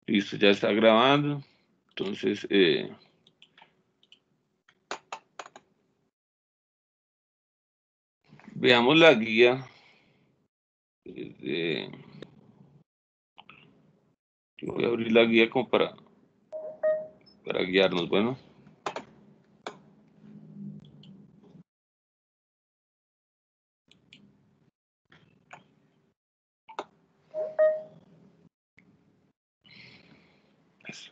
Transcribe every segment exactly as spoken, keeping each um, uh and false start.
Listo, ya está grabando. Entonces, eh, veamos la guía. eh, yo voy a abrir la guía como para, para guiarnos. Bueno, eso.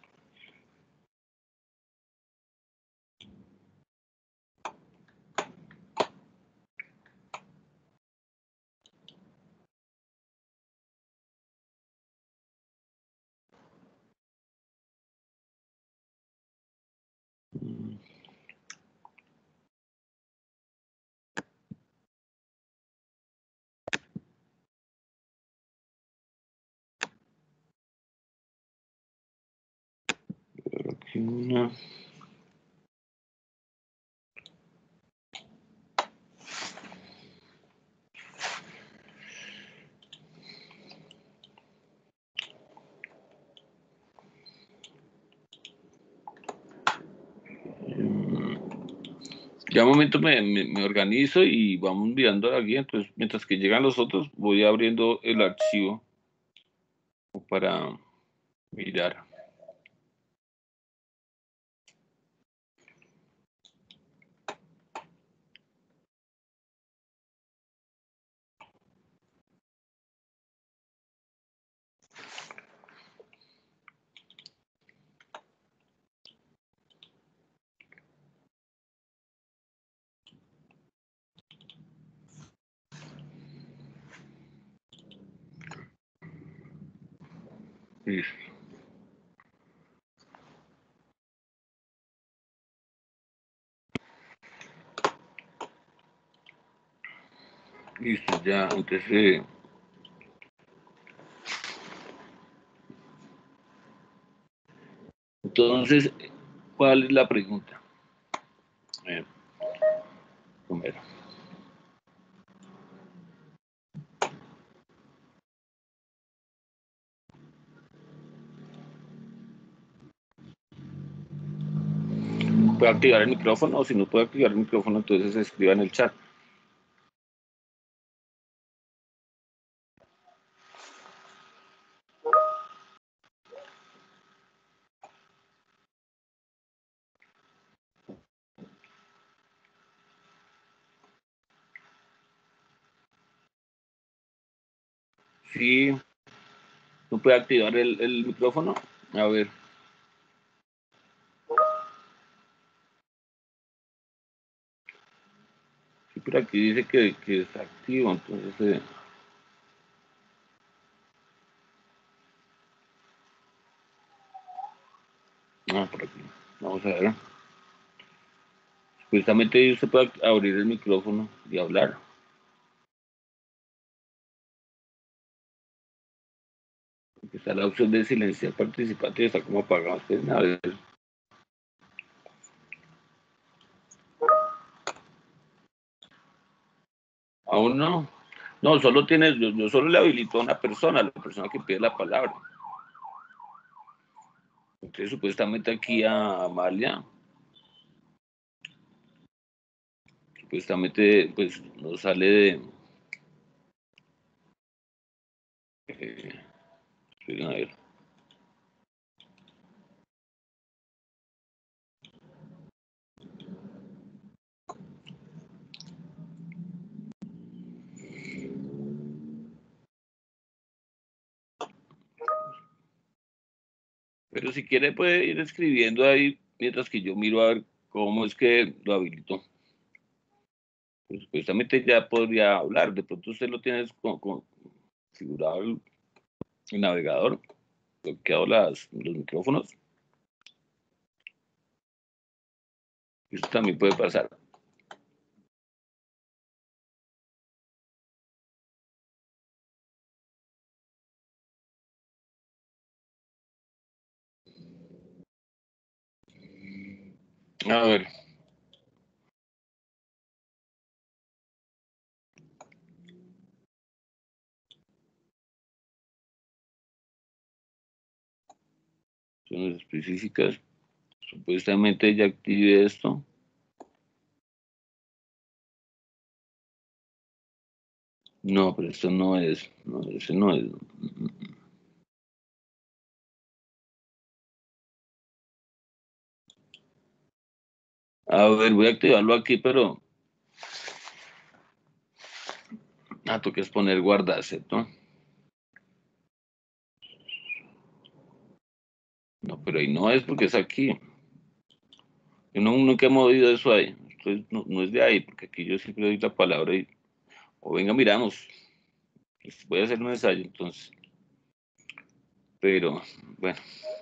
Aquí una. Ya un momento me, me, me organizo y vamos mirando la guía. Entonces, mientras que llegan los otros, voy abriendo el archivo para mirar. Listo, listo, ya. Entonces, eh, entonces, ¿cuál es la pregunta? Eh, primero. ¿Puede activar el micrófono? O si no puede activar el micrófono, entonces escriba en el chat. Sí, no puede activar el, el micrófono. A ver, sí, por aquí dice que, que está activo, entonces, eh, ah, por aquí. Vamos a ver. Supuestamente usted puede abrir el micrófono y hablar. Porque está la opción de silenciar participante, está como apagado. Pues, a ver, aún no. No, solo tiene, yo, yo solo le habilito a una persona, a la persona que pide la palabra. Entonces, supuestamente aquí a Amalia, supuestamente, pues, no sale de. Eh, a ver. Pero si quiere puede ir escribiendo ahí mientras que yo miro a ver cómo es que lo habilito. Pues supuestamente ya podría hablar. De pronto usted lo tiene con, con- configurado el, el navegador, bloqueado las, los micrófonos. Eso también puede pasar. A ver, Instrucciones específicas. Supuestamente ya active esto. No, pero esto no es. No, ese no es. A ver, voy a activarlo aquí, pero... Ah, toca es poner guardar, ¿cierto? No, pero ahí no es porque es aquí. Yo no, nunca he movido eso ahí. Esto es- no, no es de ahí, porque aquí yo siempre doy la palabra y... O venga, miramos. Pues voy a hacer un ensayo, entonces. Pero, bueno.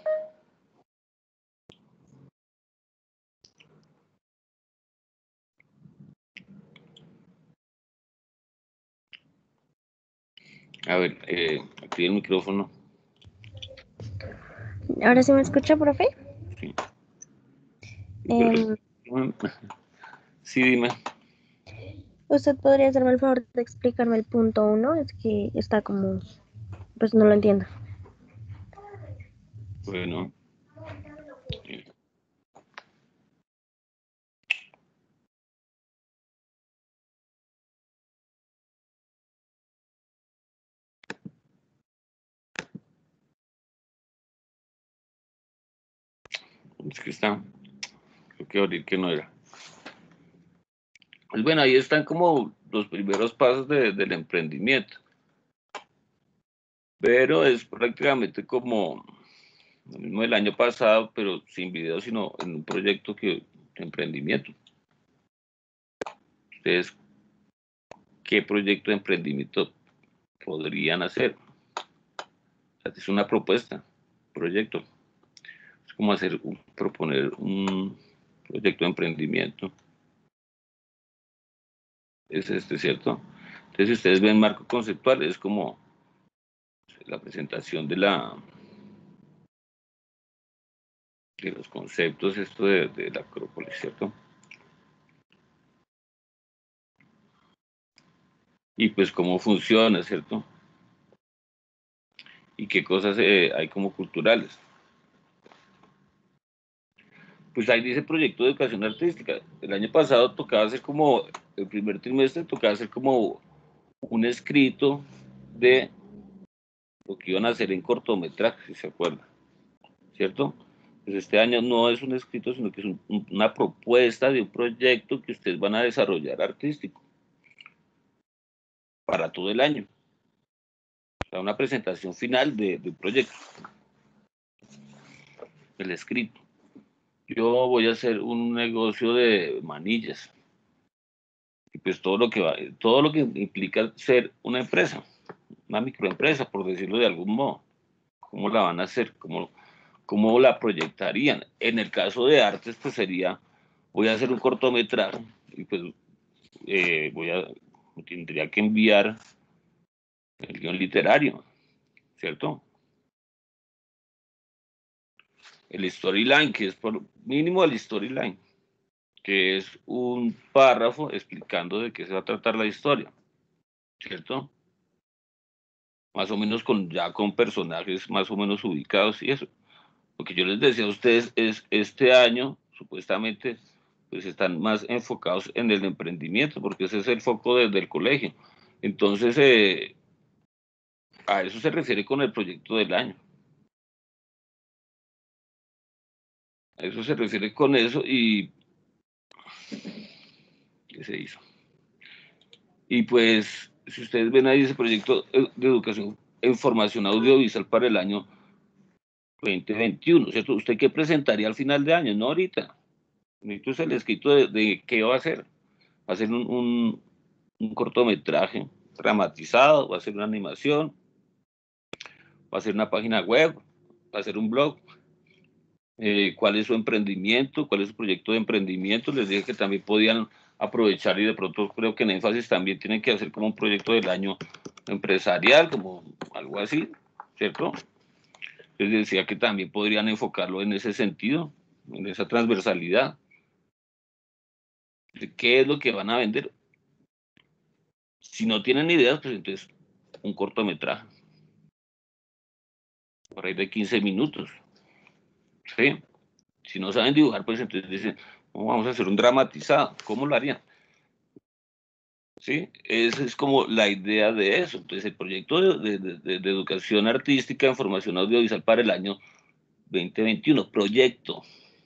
A ver, eh, activé el micrófono. ¿Ahora sí me escucha, profe? Sí. Eh, Sí, dime. ¿Usted podría hacerme el favor de explicarme el punto uno? Es que está como, pues no lo entiendo. Bueno. eh, Es que está. Creo que abrir que no era. Pues bueno, ahí están como los primeros pasos de- del emprendimiento. Pero es prácticamente como lo mismo del año pasado, pero sin video, sino en un proyecto que, de emprendimiento. Ustedes, ¿qué proyecto de emprendimiento podrían hacer? O sea, es una propuesta, proyecto. Es como hacer, un- proponer un proyecto de emprendimiento. Es este, ¿cierto? Entonces, si ustedes ven marco conceptual, es como la presentación de la de los conceptos, esto de, de la Acrópolis, ¿cierto? Y pues cómo funciona, ¿cierto? Y qué cosas eh, hay como culturales. Pues ahí dice proyecto de educación artística. El año pasado tocaba hacer como, el primer trimestre tocaba hacer como un escrito de lo que iban a hacer en cortometraje, si se acuerdan, ¿cierto? Pues este año no es un escrito, sino que es un, un, una propuesta de un proyecto que ustedes van a desarrollar artístico para todo el año. O sea, una presentación final de, de un proyecto, el escrito. Yo voy a hacer un negocio de manillas y pues todo lo que va, todo lo que implica ser una empresa, una microempresa, por decirlo de algún modo. ¿Cómo la van a hacer? ¿Cómo, cómo la proyectarían? En el caso de artes, pues sería, voy a hacer un cortometraje y pues eh, voy a, tendría que enviar el guión literario, ¿cierto? El storyline, que es por mínimo el storyline, que es un párrafo explicando de qué se va a tratar la historia, ¿cierto? Más o menos con ya con personajes más o menos ubicados y eso. Lo que yo les decía a ustedes es este año, supuestamente, pues están más enfocados en el emprendimiento, porque ese es el foco desde el colegio. Entonces, eh, a eso se refiere con el proyecto del año. A eso se refiere con eso y ¿qué se hizo? Y pues, si ustedes ven ahí ese proyecto de educación en formación audiovisual para el año veinte veintiuno, ¿cierto? ¿Usted qué presentaría al final de año? No ahorita. Necesito el escrito de, de qué va a hacer. Va a ser un, un, un cortometraje dramatizado, va a ser una animación, va a ser una página web, va a ser un blog. Eh, ¿Cuál es su emprendimiento? ¿Cuál es su proyecto de emprendimiento? Les dije que también podían aprovechar y de pronto creo que en énfasis también tienen que hacer como un proyecto del año empresarial, como algo así, ¿cierto? Les decía que también podrían enfocarlo en ese sentido, en esa transversalidad. ¿Qué es lo que van a vender? Si no tienen ideas, pues entonces un cortometraje, por ahí de quince minutos. ¿sí? Si no saben dibujar, pues entonces dicen, oh, vamos a hacer un dramatizado. ¿Cómo lo harían? ¿Sí? Esa es como la idea de eso. Entonces, el proyecto de, de, de, de educación artística en formación audiovisual para el año veinte veintiuno. Proyecto.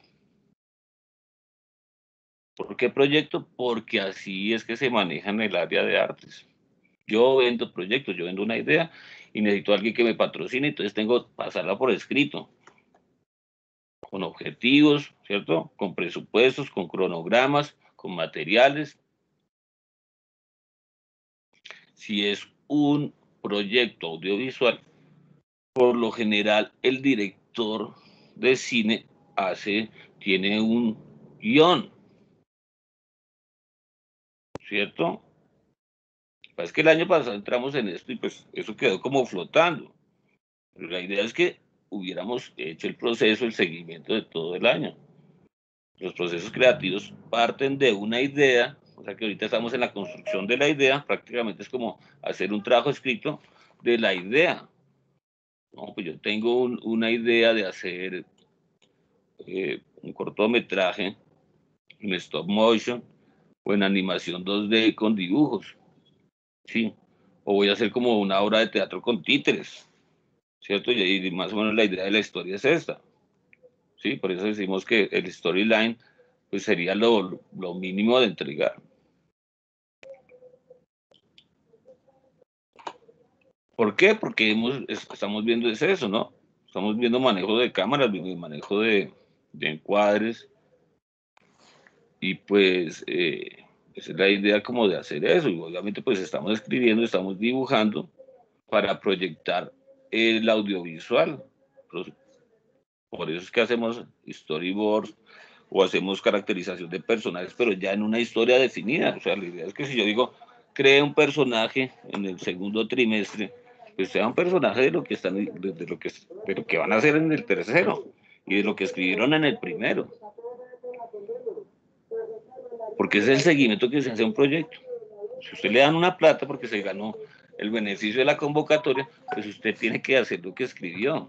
¿Por qué proyecto? Porque así es que se maneja en el área de artes. Yo vendo proyectos, yo vendo una idea y necesito a alguien que me patrocine, entonces tengo que pasarla por escrito, con objetivos, ¿cierto? Con presupuestos, con cronogramas, con materiales. Si es un proyecto audiovisual, por lo general el director de cine hace, tiene un guión, ¿cierto? Es que el año pasado entramos en esto y pues eso quedó como flotando. Pero la idea es que hubiéramos hecho el proceso, el seguimiento de todo el año. Los procesos creativos parten de una idea, o sea que ahorita estamos en la construcción de la idea, prácticamente es como hacer un trabajo escrito de la idea. No, pues yo tengo un, una idea de hacer eh, un cortometraje en stop motion o en animación dos D con dibujos, ¿sí? O voy a hacer como una obra de teatro con títeres, ¿cierto? Y, y más o menos la idea de la historia es esta, ¿sí? Por eso decimos que el storyline pues sería lo, lo mínimo de entregar. ¿Por qué? Porque hemos, estamos viendo es eso, ¿no? Estamos viendo manejo de cámaras, manejo de, de encuadres, y pues eh, esa es la idea como de hacer eso, y obviamente pues estamos escribiendo, estamos dibujando para proyectar el audiovisual. Por eso es que hacemos storyboards o hacemos caracterización de personajes, pero ya en una historia definida. O sea, la idea es que si yo digo, cree un personaje en el segundo trimestre, pues sea un personaje de lo que están, de, de lo que, de lo que van a hacer en el tercero y de lo que escribieron en el primero. Porque ese es el seguimiento que se hace a un proyecto. Si usted le dan una plata porque se ganó el beneficio de la convocatoria, pues usted tiene que hacer lo que escribió.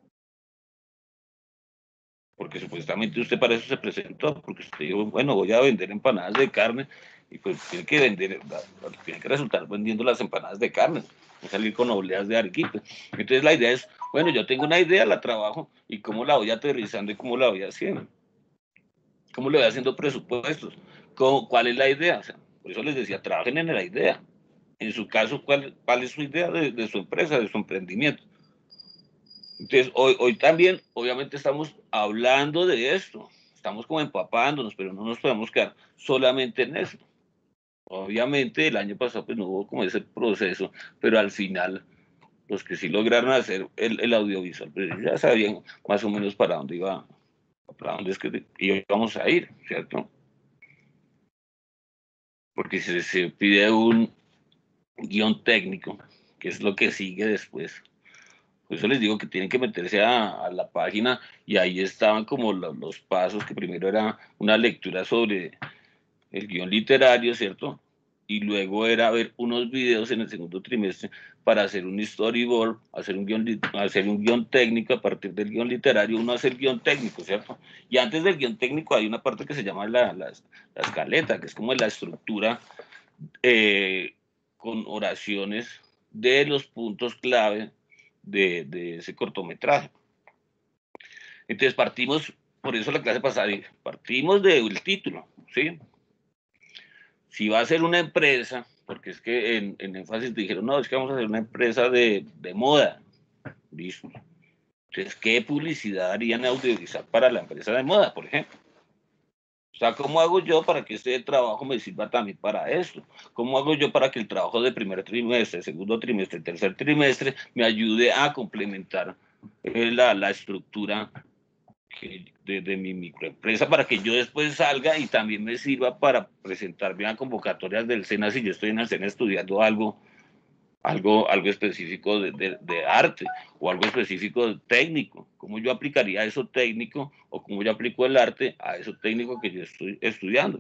Porque supuestamente usted para eso se presentó, porque usted dijo, bueno, voy a vender empanadas de carne, y pues tiene que vender, tiene que resultar vendiendo las empanadas de carne, no salir con obleas de arequipe. Entonces la idea es, bueno, yo tengo una idea, la trabajo, y cómo la voy aterrizando y cómo la voy haciendo. ¿Cómo le voy haciendo presupuestos? ¿Cómo, ¿Cuál es la idea? O sea, por eso les decía, trabajen en la idea. En su caso, ¿cuál, cuál es su idea de, de su empresa, de su emprendimiento? Entonces, hoy, hoy también, obviamente, estamos hablando de esto, estamos como empapándonos, pero no nos podemos quedar solamente en eso. Obviamente, el año pasado pues no hubo como ese proceso, pero al final, los que sí lograron hacer el, el audiovisual, pues ya sabían más o menos para dónde iba, para dónde es que íbamos a ir, ¿cierto? Porque si se pide un guión técnico, que es lo que sigue después. Por eso les digo que tienen que meterse a, a la página y ahí estaban como lo, los pasos, que primero era una lectura sobre el guión literario, ¿cierto? Y luego era ver unos videos en el segundo trimestre para hacer un storyboard, hacer un guión, hacer un guión técnico a partir del guión literario, uno hace el guión técnico, ¿cierto? Y antes del guión técnico hay una parte que se llama la, la, la escaleta, que es como la estructura eh, con oraciones de los puntos clave de, de ese cortometraje. Entonces partimos, por eso la clase pasada, partimos del título, ¿sí? Si va a ser una empresa, porque es que en, en énfasis dijeron, no, es que vamos a hacer una empresa de, de moda, listo. Entonces, ¿qué publicidad harían audiovisual para la empresa de moda, por ejemplo? O sea, ¿cómo hago yo para que este trabajo me sirva también para esto? ¿Cómo hago yo para que el trabajo de primer trimestre, segundo trimestre, tercer trimestre me ayude a complementar eh, la, la estructura que, de, de mi microempresa para que yo después salga y también me sirva para presentarme a convocatorias del SENA si yo estoy en el SENA estudiando algo, algo, algo específico de, de, de arte o algo específico de técnico? ¿Cómo yo aplicaría eso técnico o cómo yo aplico el arte a eso técnico que yo estoy estudiando?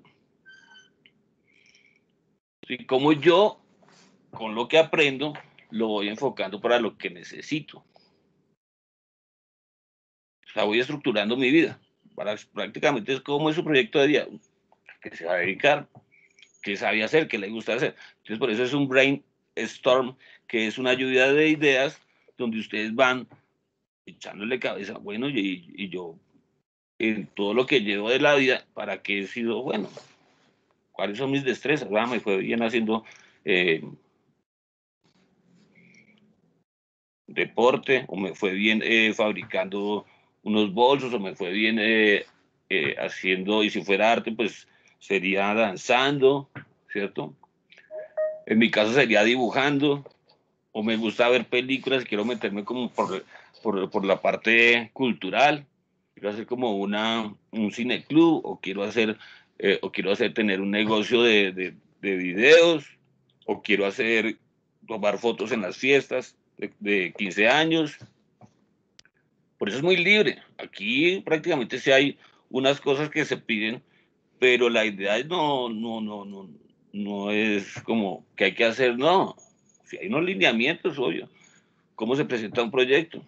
¿Sí? ¿Cómo yo, con lo que aprendo, lo voy enfocando para lo que necesito? sea, voy estructurando mi vida. Para, prácticamente es como es su proyecto de vida, que se va a dedicar, qué sabe hacer, qué le gusta hacer. Entonces, por eso es un brainstorm, que es una lluvia de ideas donde ustedes van echándole cabeza, bueno, y, y yo, en todo lo que llevo de la vida, ¿para qué he sido bueno? ¿Cuáles son mis destrezas? Ah, me fue bien haciendo eh, deporte, o me fue bien eh, fabricando unos bolsos, o me fue bien eh, eh, haciendo, y si fuera arte, pues sería danzando, ¿cierto? En mi caso sería dibujando, o me gusta ver películas, quiero meterme como por, por, por la parte cultural, quiero hacer como una, un cineclub, o quiero hacer, eh, o quiero hacer tener un negocio de, de, de videos, o quiero hacer, tomar fotos en las fiestas de, de quince años. Por eso es muy libre. Aquí prácticamente sí hay unas cosas que se piden, pero la idea no, no, no, no, no es como que hay que hacer, no. Si hay unos lineamientos, obvio. ¿Cómo se presenta un proyecto?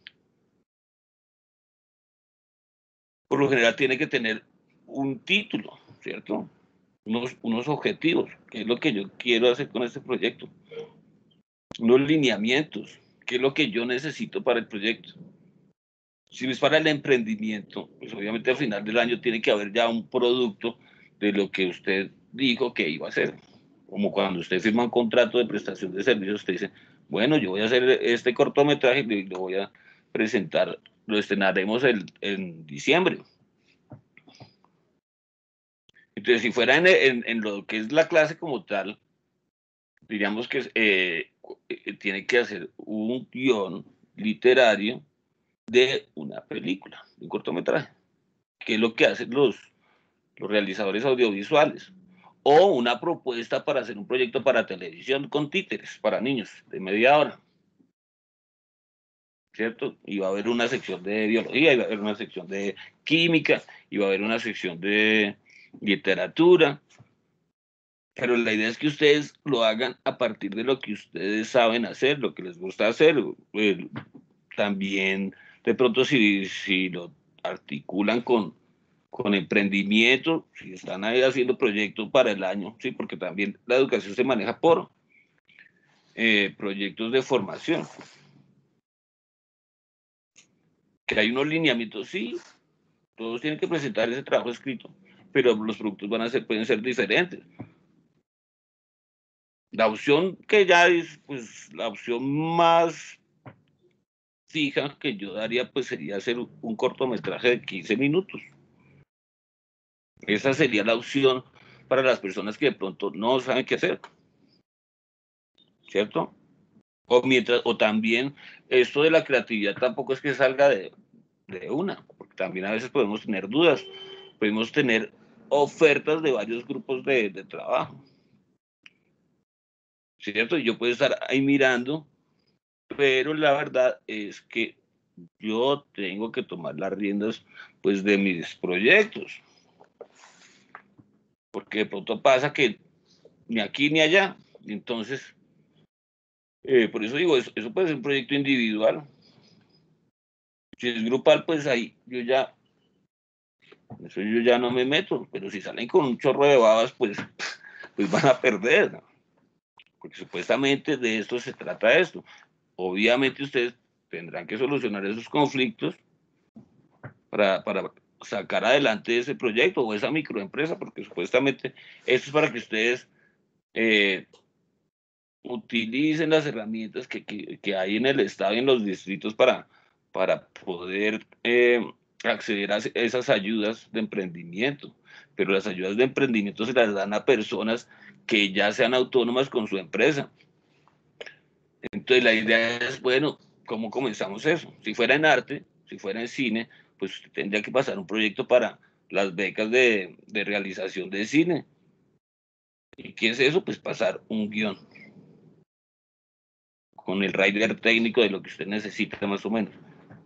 Por lo general tiene que tener un título, ¿cierto? Unos, unos objetivos, qué es lo que yo quiero hacer con este proyecto. Unos lineamientos, qué es lo que yo necesito para el proyecto. Si es para el emprendimiento, pues obviamente al final del año tiene que haber ya un producto de lo que usted dijo que iba a hacer. Como cuando usted firma un contrato de prestación de servicios, usted dice, bueno, yo voy a hacer este cortometraje y lo voy a presentar, lo estrenaremos el, en diciembre. Entonces, si fuera en, en, en, lo que es la clase como tal, diríamos que eh, eh, tiene que hacer un guión literario de una película, de un cortometraje, que es lo que hacen los, los realizadores audiovisuales, o una propuesta para hacer un proyecto para televisión con títeres para niños de media hora, ¿cierto? Y va a haber una sección de biología, y va a haber una sección de química, y va a haber una sección de literatura, pero la idea es que ustedes lo hagan a partir de lo que ustedes saben hacer, lo que les gusta hacer. Eh, también, de pronto, si, si lo articulan con, con emprendimiento, si están ahí haciendo proyectos para el año, sí, porque también la educación se maneja por eh, proyectos de formación. Que hay unos lineamientos, sí, todos tienen que presentar ese trabajo escrito, pero los productos van a ser, pueden ser diferentes. La opción que ya es, pues, la opción más fija que yo daría, pues, sería hacer un cortometraje de quince minutos. Esa sería la opción para las personas que de pronto no saben qué hacer, ¿cierto? O, mientras, o también esto de la creatividad tampoco es que salga de, de una, porque también a veces podemos tener dudas, podemos tener ofertas de varios grupos de, de trabajo, ¿cierto? Y yo puedo estar ahí mirando, pero la verdad es que yo tengo que tomar las riendas, pues, de mis proyectos, porque de pronto pasa que ni aquí ni allá, entonces, eh, por eso digo, eso, eso puede ser un proyecto individual. Si es grupal, pues ahí yo ya, eso yo ya no me meto, pero si salen con un chorro de babas, pues, pues van a perder, ¿no? Porque supuestamente de esto se trata esto. Obviamente ustedes tendrán que solucionar esos conflictos para, para sacar adelante ese proyecto o esa microempresa, porque supuestamente esto es para que ustedes eh, utilicen las herramientas que, que, que, hay en el estado y en los distritos para, para poder eh, acceder a esas ayudas de emprendimiento. Pero las ayudas de emprendimiento se las dan a personas que ya sean autónomas con su empresa. Entonces la idea es, bueno, ¿cómo comenzamos eso? Si fuera en arte, si fuera en cine, pues tendría que pasar un proyecto para las becas de, de realización de cine. ¿Y qué es eso? Pues pasar un guión con el rider técnico de lo que usted necesita más o menos.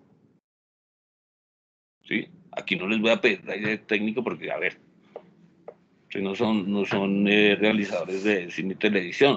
¿Sí? Aquí no les voy a pedir rider técnico porque, a ver, si no son, no son eh, realizadores de cine y televisión.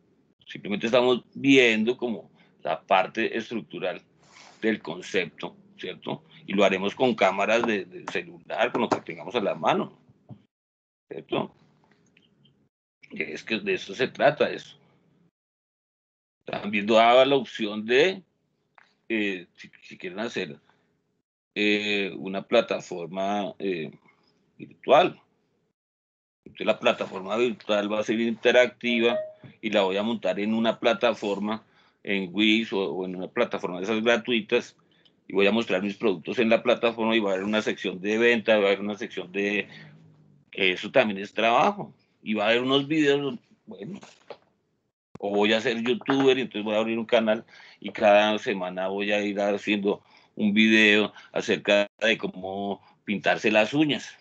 Simplemente estamos viendo como la parte estructural del concepto ¿cierto? Y lo haremos con cámaras de, de celular, con lo que tengamos a la mano, ¿cierto? Es que de eso se trata, eso. También daba la opción de, eh, si, si, quieren hacer eh, una plataforma eh, virtual. Entonces la plataforma virtual va a ser interactiva y la voy a montar en una plataforma, en Wix o, o en una plataforma de esas gratuitas, y voy a mostrar mis productos en la plataforma y va a haber una sección de venta, va a haber una sección de... Eso también es trabajo. Y va a haber unos videos, bueno, o voy a ser youtuber y entonces voy a abrir un canal y cada semana voy a ir haciendo un video acerca de cómo pintarse las uñas.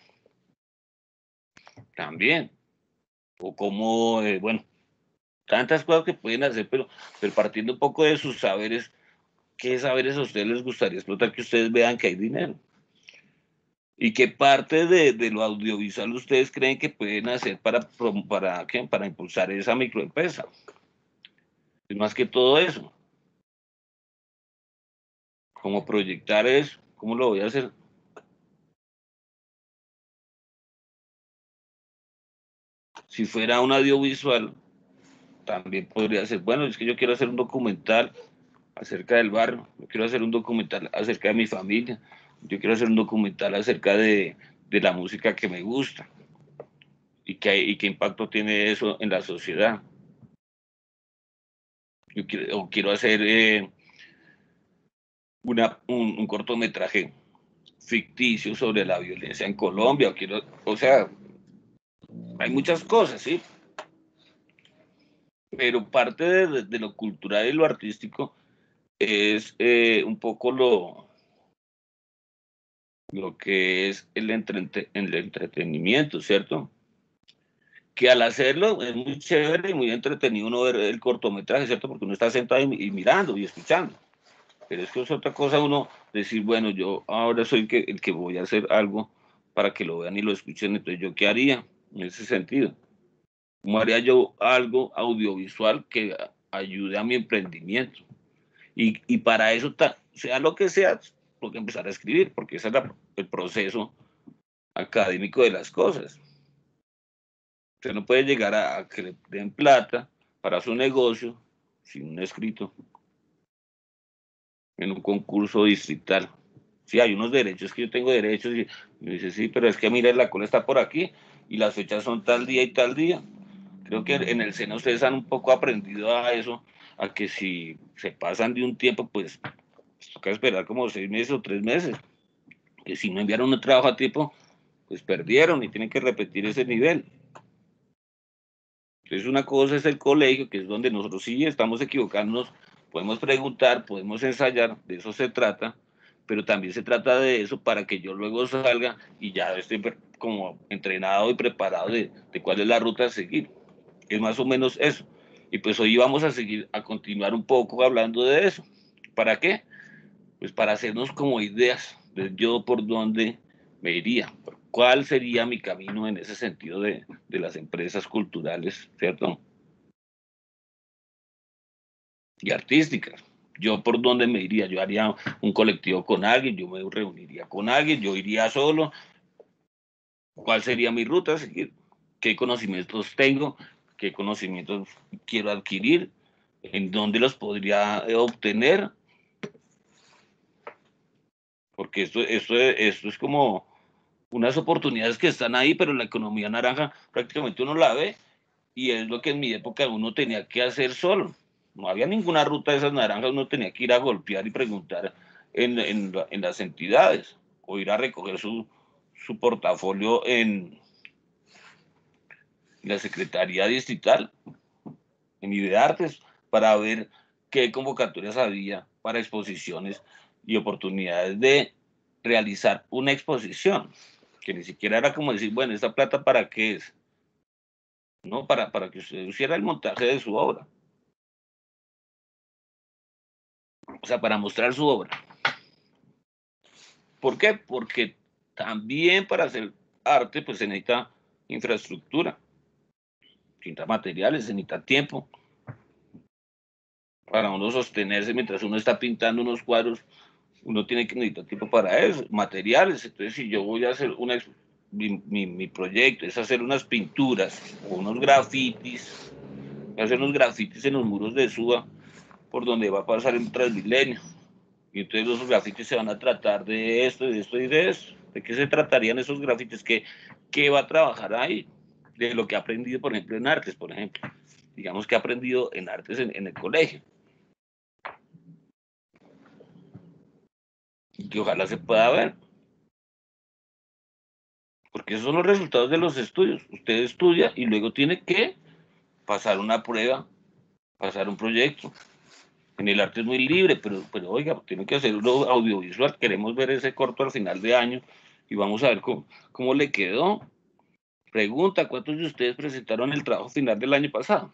También. O cómo, eh, bueno, tantas cosas que pueden hacer, pero, pero partiendo un poco de sus saberes, ¿qué saberes a ustedes les gustaría explotar que ustedes vean que hay dinero? ¿Y qué parte de, de lo audiovisual ustedes creen que pueden hacer para, para, ¿qué? Para impulsar esa microempresa? Es más que todo eso. ¿Cómo proyectar eso? ¿Cómo lo voy a hacer? Si fuera un audiovisual, también podría ser, bueno, es que yo quiero hacer un documental acerca del barrio, yo quiero hacer un documental acerca de mi familia, yo quiero hacer un documental acerca de, de la música que me gusta y qué, y qué impacto tiene eso en la sociedad. Yo quiero, o quiero hacer eh, una, un, un cortometraje ficticio sobre la violencia en Colombia, o quiero, o sea, hay muchas cosas, ¿sí? Pero parte de, de lo cultural y lo artístico es eh, un poco lo, lo que es el, entrete, el entretenimiento, ¿cierto? Que al hacerlo es muy chévere y muy entretenido uno ver el cortometraje, ¿cierto? Porque uno está sentado y, y mirando y escuchando. Pero es que es otra cosa uno decir, bueno, yo ahora soy el que, el que voy a hacer algo para que lo vean y lo escuchen, entonces yo qué haría en ese sentido. ¿Cómo haría yo algo audiovisual que ayude a mi emprendimiento? Y, y para eso, sea lo que sea, tengo que empezar a escribir, porque ese es la, el proceso académico de las cosas. Usted no puede llegar a, a que le den plata para su negocio sin un escrito en un concurso distrital. Sí, hay unos derechos que yo tengo derechos y me dice, sí, pero es que mira, la cola está por aquí y las fechas son tal día y tal día. Creo que en el SENA ustedes han un poco aprendido a eso, a que si se pasan de un tiempo, pues, pues toca esperar como seis meses o tres meses. Que si no enviaron un trabajo a tiempo, pues perdieron y tienen que repetir ese nivel. Entonces una cosa es el colegio, que es donde nosotros sí estamos equivocándonos, podemos preguntar, podemos ensayar, de eso se trata, pero también se trata de eso para que yo luego salga y ya esté como entrenado y preparado de, de cuál es la ruta a seguir. Es más o menos eso. Y pues hoy vamos a seguir, a continuar un poco hablando de eso. ¿Para qué? Pues para hacernos como ideas de yo por dónde me iría, cuál sería mi camino en ese sentido de, de las empresas culturales, ¿cierto? Y artísticas. Yo por dónde me iría, yo haría un colectivo con alguien, yo me reuniría con alguien, yo iría solo, cuál sería mi ruta a seguir, qué conocimientos tengo, qué conocimientos quiero adquirir, en dónde los podría obtener, porque esto, esto, esto es como unas oportunidades que están ahí, pero la economía naranja prácticamente uno la ve y es lo que en mi época uno tenía que hacer solo. No había ninguna ruta de esas naranjas, uno tenía que ir a golpear y preguntar en, en, en las entidades o ir a recoger su, su portafolio en, en la Secretaría Distrital, en Ideartes, para ver qué convocatorias había para exposiciones y oportunidades de realizar una exposición, que ni siquiera era como decir, bueno, ¿esta plata para qué es? No, para, para que usted hiciera el montaje de su obra. O sea, para mostrar su obra. ¿Por qué? Porque también para hacer arte, pues se necesita infraestructura, se necesita materiales, se necesita tiempo para uno sostenerse mientras uno está pintando unos cuadros. uno tiene que necesitar tiempo para eso, materiales. Entonces, si yo voy a hacer una, mi, mi, mi proyecto es hacer unas pinturas o unos grafitis, hacer unos grafitis en los muros de Suba, por donde va a pasar el Transmilenio. Y entonces los grafitis se van a tratar de esto, de esto y de eso. ¿De qué se tratarían esos grafitis? ¿Qué, qué va a trabajar ahí? De lo que ha aprendido, por ejemplo, en artes, por ejemplo. Digamos que ha aprendido en artes en, en el colegio. Y que ojalá se pueda ver. Porque esos son los resultados de los estudios. Usted estudia y luego tiene que pasar una prueba, pasar un proyecto. En el arte es muy libre, pero, pero oiga, tiene que hacer uno audiovisual. Queremos ver ese corto al final de año y vamos a ver cómo, cómo le quedó. Pregunta, ¿cuántos de ustedes presentaron el trabajo final del año pasado?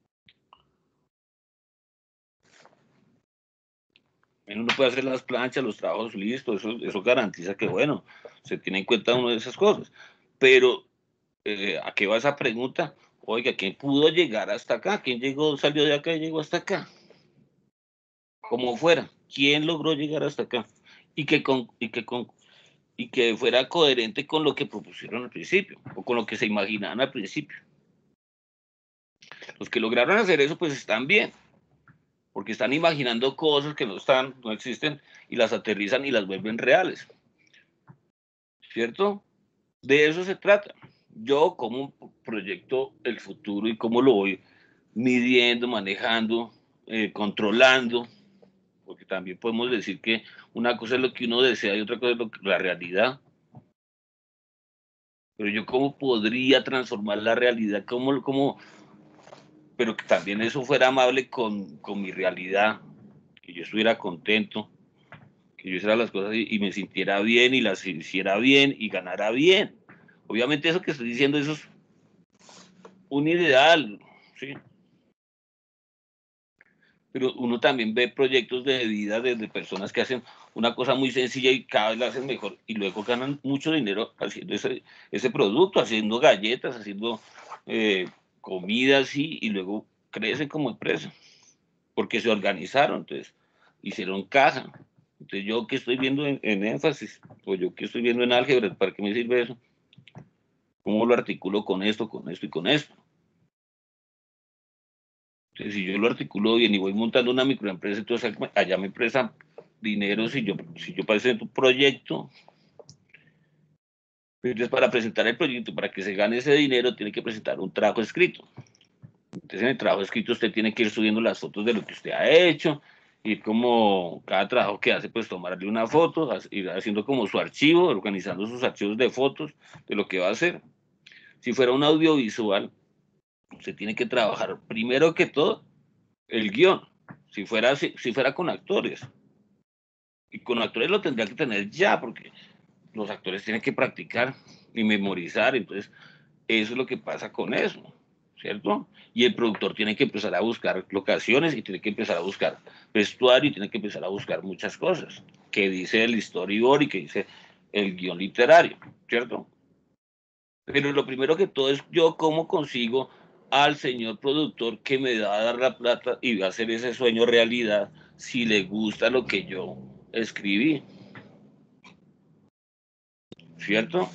Uno no puede hacer las planchas, los trabajos listos, eso, eso garantiza que, bueno, se tiene en cuenta una de esas cosas. Pero, eh, ¿a qué va esa pregunta? Oiga, ¿quién pudo llegar hasta acá? ¿Quién llegó, salió de acá y llegó hasta acá? Como fuera, ¿quién logró llegar hasta acá? Y que, con, y, que con, y que fuera coherente con lo que propusieron al principio, o con lo que se imaginaban al principio. Los que lograron hacer eso, pues están bien, porque están imaginando cosas que no están, no existen, y las aterrizan y las vuelven reales. ¿Cierto? De eso se trata. Yo como proyecto el futuro y cómo lo voy midiendo, manejando, eh, controlando, porque también podemos decir que una cosa es lo que uno desea y otra cosa es lo que, la realidad. Pero yo cómo podría transformar la realidad, cómo, cómo, pero que también eso fuera amable con, con mi realidad, que yo estuviera contento, que yo hiciera las cosas y, y me sintiera bien y las hiciera bien y ganara bien. Obviamente eso que estoy diciendo, eso es un ideal, ¿sí? Pero uno también ve proyectos de vida de, de personas que hacen una cosa muy sencilla y cada vez la hacen mejor y luego ganan mucho dinero haciendo ese, ese producto, haciendo galletas, haciendo eh, comidas y, y luego crecen como empresa porque se organizaron, entonces hicieron caja. Entonces yo que estoy viendo en, en énfasis o yo que estoy viendo en álgebra, ¿para qué me sirve eso? ¿Cómo lo articulo con esto, con esto y con esto? Entonces, si yo lo articulo bien y voy montando una microempresa, entonces allá me prestan dinero si yo, si yo presento un proyecto. Entonces, para presentar el proyecto, para que se gane ese dinero, tiene que presentar un trabajo escrito. Entonces, en el trabajo escrito usted tiene que ir subiendo las fotos de lo que usted ha hecho, y como cada trabajo que hace, pues tomarle una foto, ir haciendo como su archivo, organizando sus archivos de fotos de lo que va a hacer. Si fuera un audiovisual, usted tiene que trabajar primero que todo el guión, si fuera, si, si fuera con actores. Y con actores lo tendría que tener ya, porque los actores tienen que practicar y memorizar, entonces eso es lo que pasa con eso, ¿cierto? Y el productor tiene que empezar a buscar locaciones y tiene que empezar a buscar vestuario y tiene que empezar a buscar muchas cosas, que dice el storyboard y que dice el guión literario, ¿cierto? Pero lo primero que todo es yo cómo consigo al señor productor que me va a dar la plata y va a hacer ese sueño realidad si le gusta lo que yo escribí, ¿cierto?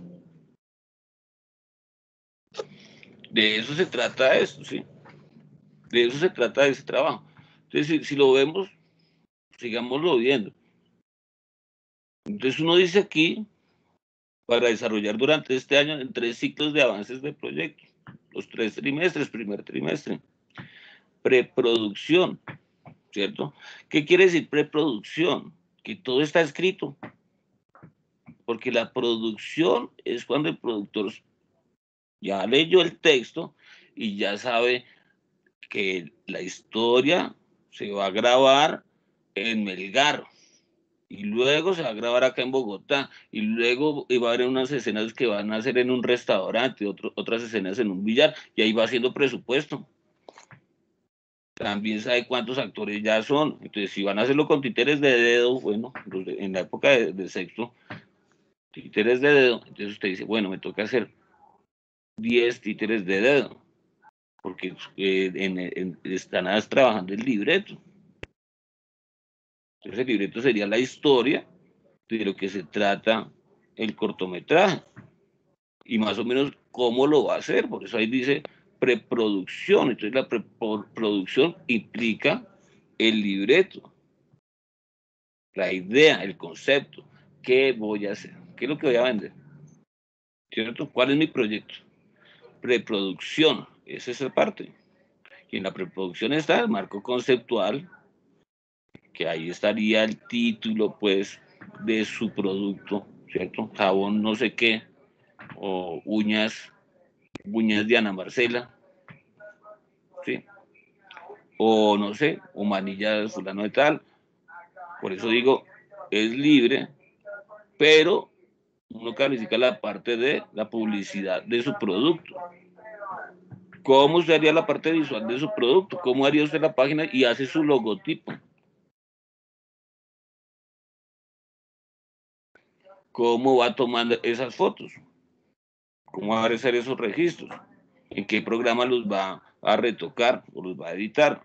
De eso se trata esto, ¿sí? De eso se trata ese trabajo. Entonces, si, si lo vemos, sigámoslo viendo. Entonces, uno dice aquí, para desarrollar durante este año en tres ciclos de avances de proyecto. Los tres trimestres, primer trimestre. Preproducción, ¿cierto? ¿Qué quiere decir preproducción? Que todo está escrito. Porque la producción es cuando el productor ya leyó el texto y ya sabe que la historia se va a grabar en Melgar y luego se va a grabar acá en Bogotá y luego va a haber unas escenas que van a hacer en un restaurante, otro, otras escenas en un billar y ahí va haciendo presupuesto. También sabe cuántos actores ya son. Entonces, si van a hacerlo con títeres de dedo, bueno, en la época de, de sexto, títeres de dedo, entonces usted dice, bueno, me toca hacer diez títeres de dedo, porque eh, en, en, están trabajando el libreto. Entonces el libreto sería la historia de lo que se trata el cortometraje y más o menos cómo lo va a hacer. Por eso ahí dice preproducción. Entonces la preproducción implica el libreto, la idea, el concepto. ¿Qué voy a hacer? ¿Qué es lo que voy a vender? ¿Cierto? ¿Cuál es mi proyecto? Preproducción, esa es esa parte. Y en la preproducción está el marco conceptual, que ahí estaría el título, pues, de su producto, ¿cierto? Jabón no sé qué, o uñas, uñas de Ana Marcela, ¿sí? O no sé, o manillas fulano de tal. Por eso digo, es libre, pero uno califica la parte de la publicidad de su producto. ¿Cómo usted haría la parte visual de su producto? ¿Cómo haría usted la página y hace su logotipo? ¿Cómo va tomando esas fotos? ¿Cómo va a hacer esos registros? ¿En qué programa los va a retocar o los va a editar?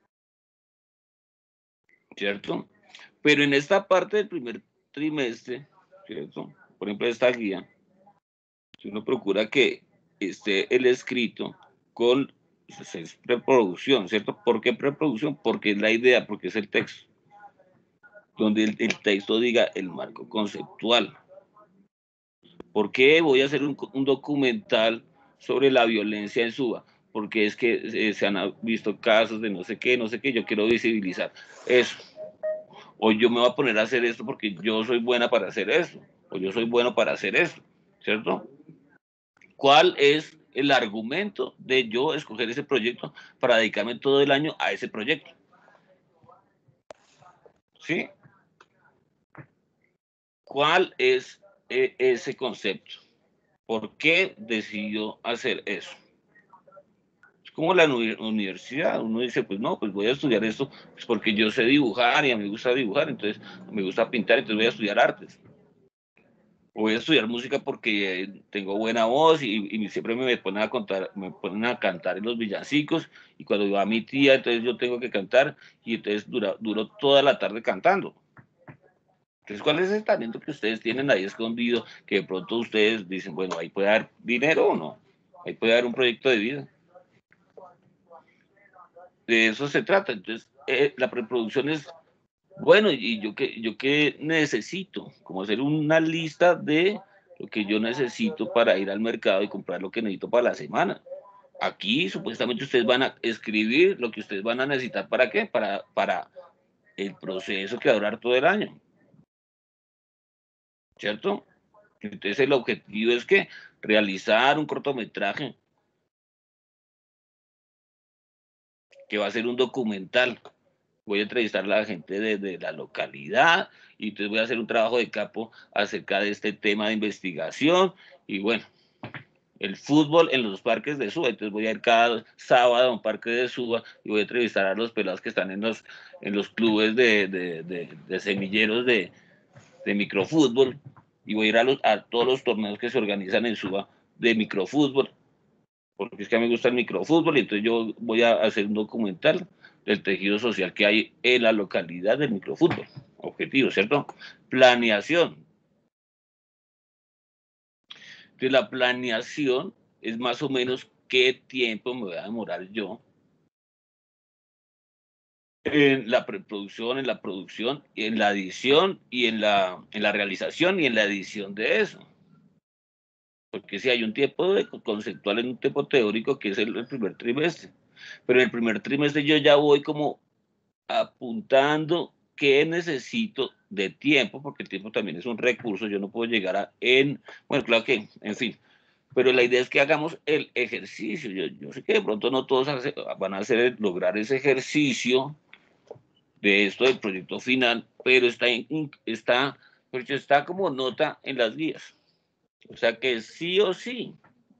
¿Cierto? Pero en esta parte del primer trimestre, ¿cierto? Por ejemplo, esta guía, si uno procura que esté el escrito con pues, es preproducción, ¿cierto? ¿Por qué preproducción? Porque es la idea, porque es el texto. Donde el, el texto diga el marco conceptual. ¿Por qué voy a hacer un, un documental sobre la violencia en Suba? Porque es que eh, se han visto casos de no sé qué, no sé qué, yo quiero visibilizar eso. O yo me voy a poner a hacer esto porque yo soy buena para hacer esto, o yo soy bueno para hacer esto, ¿cierto? ¿Cuál es el argumento de yo escoger ese proyecto para dedicarme todo el año a ese proyecto? ¿Sí? ¿Cuál es eh, ese concepto? ¿Por qué decidió hacer eso? Es como la universidad, uno dice, pues no, pues voy a estudiar esto pues porque yo sé dibujar y a mí me gusta dibujar, entonces me gusta pintar, entonces voy a estudiar artes. O voy a estudiar música porque tengo buena voz y, y siempre me ponen a contar, me ponen a cantar en los villancicos y cuando va mi tía, entonces yo tengo que cantar y entonces dura, duro toda la tarde cantando. Entonces, ¿cuál es el talento que ustedes tienen ahí escondido que de pronto ustedes dicen, bueno, ahí puede haber dinero o no? Ahí puede haber un proyecto de vida. De eso se trata. Entonces, eh, la preproducción es, bueno, y yo que yo que necesito, como hacer una lista de lo que yo necesito para ir al mercado y comprar lo que necesito para la semana. Aquí, supuestamente, ustedes van a escribir lo que ustedes van a necesitar, ¿para qué? Para, para el proceso que va a durar todo el año, ¿cierto? Entonces, el objetivo es que realizar un cortometraje que va a ser un documental. Voy a entrevistar a la gente de, de, la localidad y entonces voy a hacer un trabajo de campo acerca de este tema de investigación y bueno, el fútbol en los parques de Suba, entonces voy a ir cada sábado a un parque de Suba y voy a entrevistar a los pelados que están en los, en los clubes de, de, de, de semilleros de, de microfútbol y voy a ir a, los, a todos los torneos que se organizan en Suba de microfútbol, porque es que a mí me gusta el microfútbol y entonces yo voy a hacer un documental del tejido social que hay en la localidad del microfútbol. Objetivo, ¿cierto? Planeación. Entonces la planeación es más o menos qué tiempo me voy a demorar yo en la preproducción, en la producción, en la edición y en la, en la realización y en la edición de eso. Porque si hay un tiempo de, conceptual en un tiempo teórico que es el, el primer trimestre. Pero en el primer trimestre yo ya voy como apuntando qué necesito de tiempo, porque el tiempo también es un recurso, yo no puedo llegar a en, bueno, claro que, en fin, pero la idea es que hagamos el ejercicio. Yo, yo sé que de pronto no todos hace, van a hacer lograr ese ejercicio de esto del proyecto final, pero está, está, está como nota en las guías. O sea que sí o sí,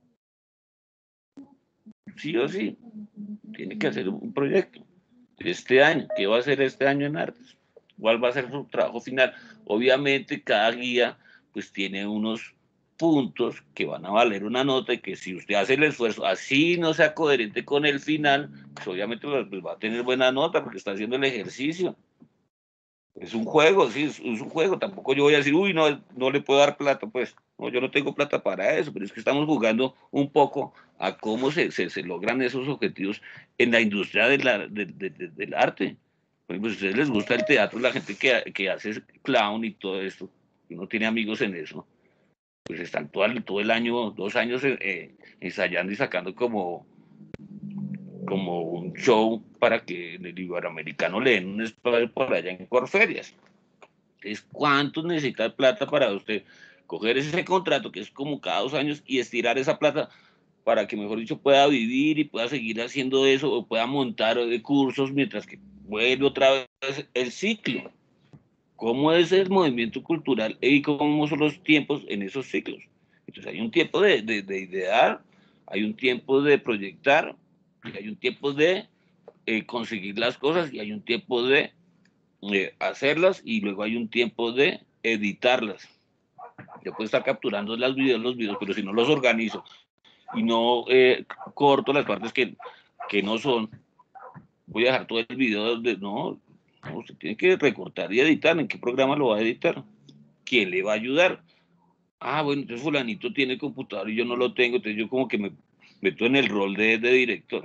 sí o sí, tiene que hacer un proyecto este año. ¿Qué va a hacer este año en artes? ¿Cuál va a ser su trabajo final? Obviamente cada guía pues tiene unos puntos que van a valer una nota y que si usted hace el esfuerzo, así no sea coherente con el final, pues obviamente pues, va a tener buena nota porque está haciendo el ejercicio. Es un juego, sí, es, es un juego. Tampoco yo voy a decir, uy, no, no le puedo dar plata, pues. No, yo no tengo plata para eso, pero es que estamos jugando un poco a cómo se, se, se logran esos objetivos en la industria de la, de, de, de, del arte. Por ejemplo, si a ustedes les gusta el teatro, la gente que, que hace clown y todo esto, uno tiene amigos en eso, pues están todo el, todo el año, dos años eh, ensayando y sacando como, como un show para que en el Iberoamericano le den un espacio por allá en Corferias. Entonces, ¿cuánto necesita plata para usted coger ese contrato que es como cada dos años y estirar esa plata para que, mejor dicho, pueda vivir y pueda seguir haciendo eso o pueda montar cursos mientras que vuelve otra vez el ciclo? ¿Cómo es el movimiento cultural y cómo son los tiempos en esos ciclos? Entonces hay un tiempo de, de, de idear, hay un tiempo de proyectar, y hay un tiempo de eh, conseguir las cosas y hay un tiempo de eh, hacerlas y luego hay un tiempo de editarlas. Yo puedo estar capturando las videos, los videos, pero si no los organizo y no eh, corto las partes que, que no son, voy a dejar todo el video de, no, no, usted tiene que recortar y editar. ¿En qué programa lo va a editar? ¿Quién le va a ayudar? Ah, bueno, entonces fulanito tiene computador y yo no lo tengo, entonces yo como que me meto en el rol de, de director.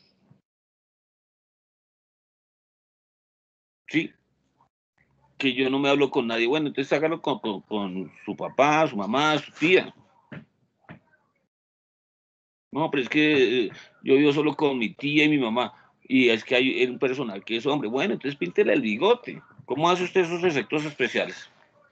Sí, que yo no me hablo con nadie. Bueno, entonces hágalo con, con, con su papá, su mamá, su tía. No, pero es que eh, yo vivo solo con mi tía y mi mamá. Y es que hay un personal que es hombre. Bueno, entonces píntele el bigote. ¿Cómo hace usted esos efectos especiales?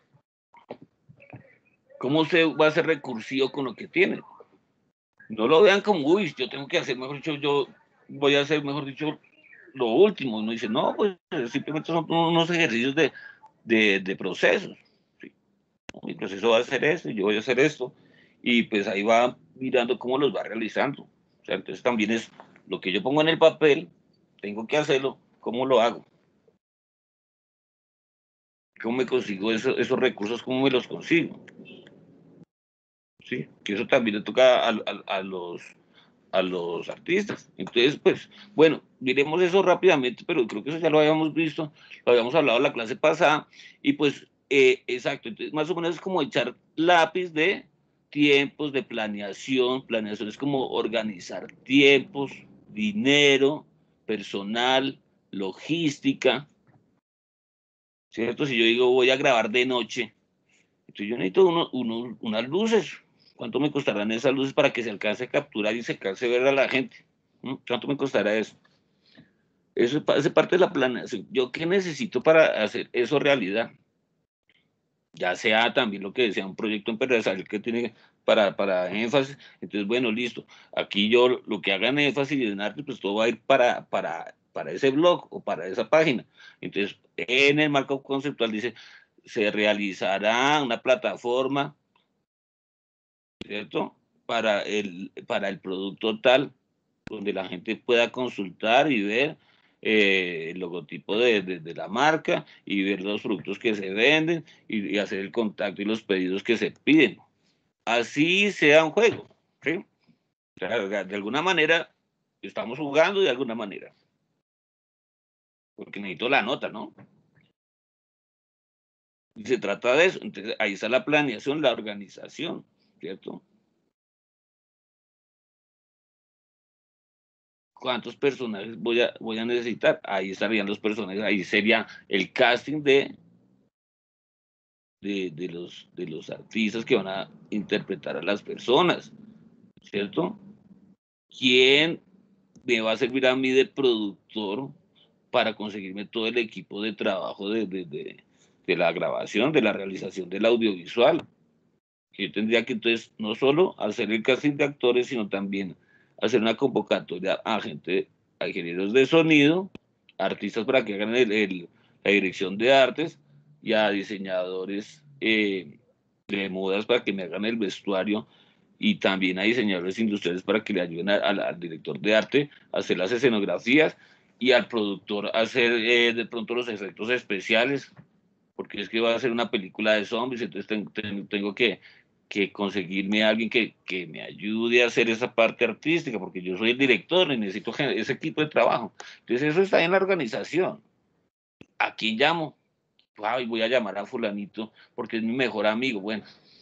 ¿Cómo usted va a ser recursivo con lo que tiene? No lo vean como, uy, yo tengo que hacer, mejor dicho, yo voy a hacer, mejor dicho, lo último. Uno dice, no, pues simplemente son unos ejercicios de, de, de procesos. ¿Sí? Mi proceso va a ser esto, yo voy a hacer esto. Y pues ahí va mirando cómo los va realizando. O sea, entonces también es lo que yo pongo en el papel, tengo que hacerlo, ¿cómo lo hago? ¿Cómo me consigo eso, esos recursos? ¿Cómo me los consigo? ¿Sí? Que eso también le toca a, a, a los a los artistas. Entonces, pues, bueno, miremos eso rápidamente, pero creo que eso ya lo habíamos visto, lo habíamos hablado en la clase pasada, y pues, eh, exacto, entonces más o menos es como echar lápiz de tiempos, de planeación, planeación es como organizar tiempos, dinero, personal, logística, ¿cierto? Si yo digo voy a grabar de noche, entonces yo necesito uno, uno, unas luces. ¿Cuánto me costarán esas luces para que se alcance a capturar y se alcance a ver a la gente? ¿Mm? ¿Cuánto me costará eso? Eso es parte de la planeación. ¿Yo qué necesito para hacer eso realidad? Ya sea también lo que decía un proyecto empresarial que tiene para, para énfasis. Entonces, bueno, listo. Aquí yo lo que haga en énfasis y en arte, pues todo va a ir para, para, para ese blog o para esa página. Entonces, en el marco conceptual dice, se realizará una plataforma, ¿cierto? Para el, para el producto tal, donde la gente pueda consultar y ver eh, el logotipo de, de, de, la marca y ver los productos que se venden y, y, hacer el contacto y los pedidos que se piden. Así sea un juego, ¿sí? O sea, de alguna manera estamos jugando de alguna manera, porque necesito la nota, ¿no? Y se trata de eso. Entonces, ahí está la planeación, la organización, ¿cierto? ¿Cuántos personajes voy a, voy a necesitar? Ahí estarían los personajes, ahí sería el casting de, de, de, los, de los artistas que van a interpretar a las personas, ¿cierto? ¿Quién me va a servir a mí de productor para conseguirme todo el equipo de trabajo de, de, de, de la grabación, de la realización del audiovisual? Yo tendría que entonces no solo hacer el casting de actores, sino también hacer una convocatoria a gente, a ingenieros de sonido, artistas para que hagan el, el, la dirección de artes y a diseñadores eh, de modas para que me hagan el vestuario y también a diseñadores industriales para que le ayuden a, a, al director de arte a hacer las escenografías y al productor a hacer eh, de pronto los efectos especiales, porque es que va a ser una película de zombies, entonces tengo, tengo que, que conseguirme a alguien que, que me ayude a hacer esa parte artística, porque yo soy el director y necesito ese equipo de trabajo. Entonces eso está en la organización. ¿A quién llamo? ay, voy a llamar a fulanito porque es mi mejor amigo. Bueno,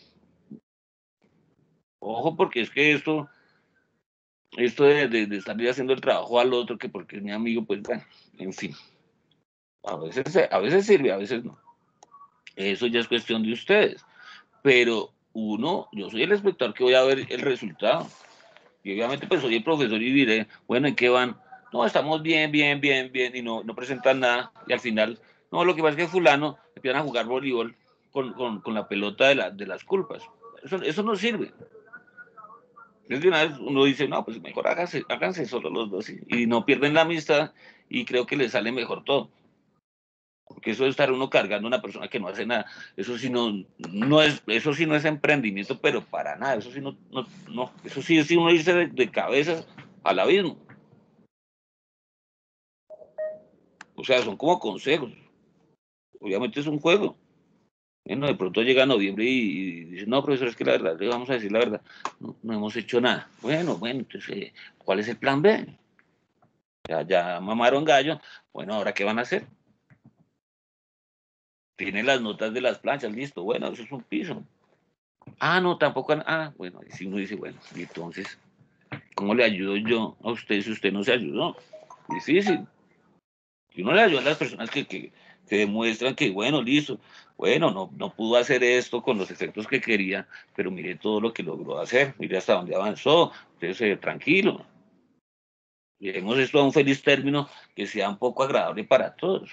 ojo, porque es que esto, esto de, de, de estarle haciendo el trabajo al otro, que porque es mi amigo, pues bueno, en fin, a veces, a veces sirve, a veces no. Eso ya es cuestión de ustedes. Pero uno, yo soy el espectador que voy a ver el resultado. Y obviamente pues soy el profesor y diré, bueno, ¿en qué van? No, estamos bien, bien, bien, bien, y no, no presentan nada. Y al final, no, lo que pasa es que fulano empiezan a jugar voleibol con, con, con la pelota de, la, de las culpas. Eso, eso no sirve. Desde una vez uno dice, no, pues mejor háganse, háganse solo los dos y, y no pierden la amistad y creo que les sale mejor todo. Porque eso de estar uno cargando a una persona que no hace nada, eso sí no, no es, eso sí no es emprendimiento, pero para nada, eso sí no, no, no eso sí es uno irse de, de cabezas al abismo. O sea, son como consejos. Obviamente es un juego. Bueno, de pronto llega noviembre y, y dice, no, profesor, es que la verdad, le vamos a decir la verdad, no, no hemos hecho nada. Bueno, bueno, entonces, eh, ¿cuál es el plan B? Ya, ya mamaron gallo. Bueno, ¿ahora qué van a hacer? Tienen las notas de las planchas, listo. Bueno, eso es un piso. Ah, no, tampoco. Han, ah, bueno, si uno dice, bueno, y entonces, ¿cómo le ayudo yo a usted si usted no se ayudó? Difícil. Si uno le ayuda a las personas que, que, que demuestran que, bueno, listo, bueno, no, no pudo hacer esto con los efectos que quería, pero mire todo lo que logró hacer, mire hasta dónde avanzó, entonces eh, tranquilo. Lleguemos esto a un feliz término que sea un poco agradable para todos,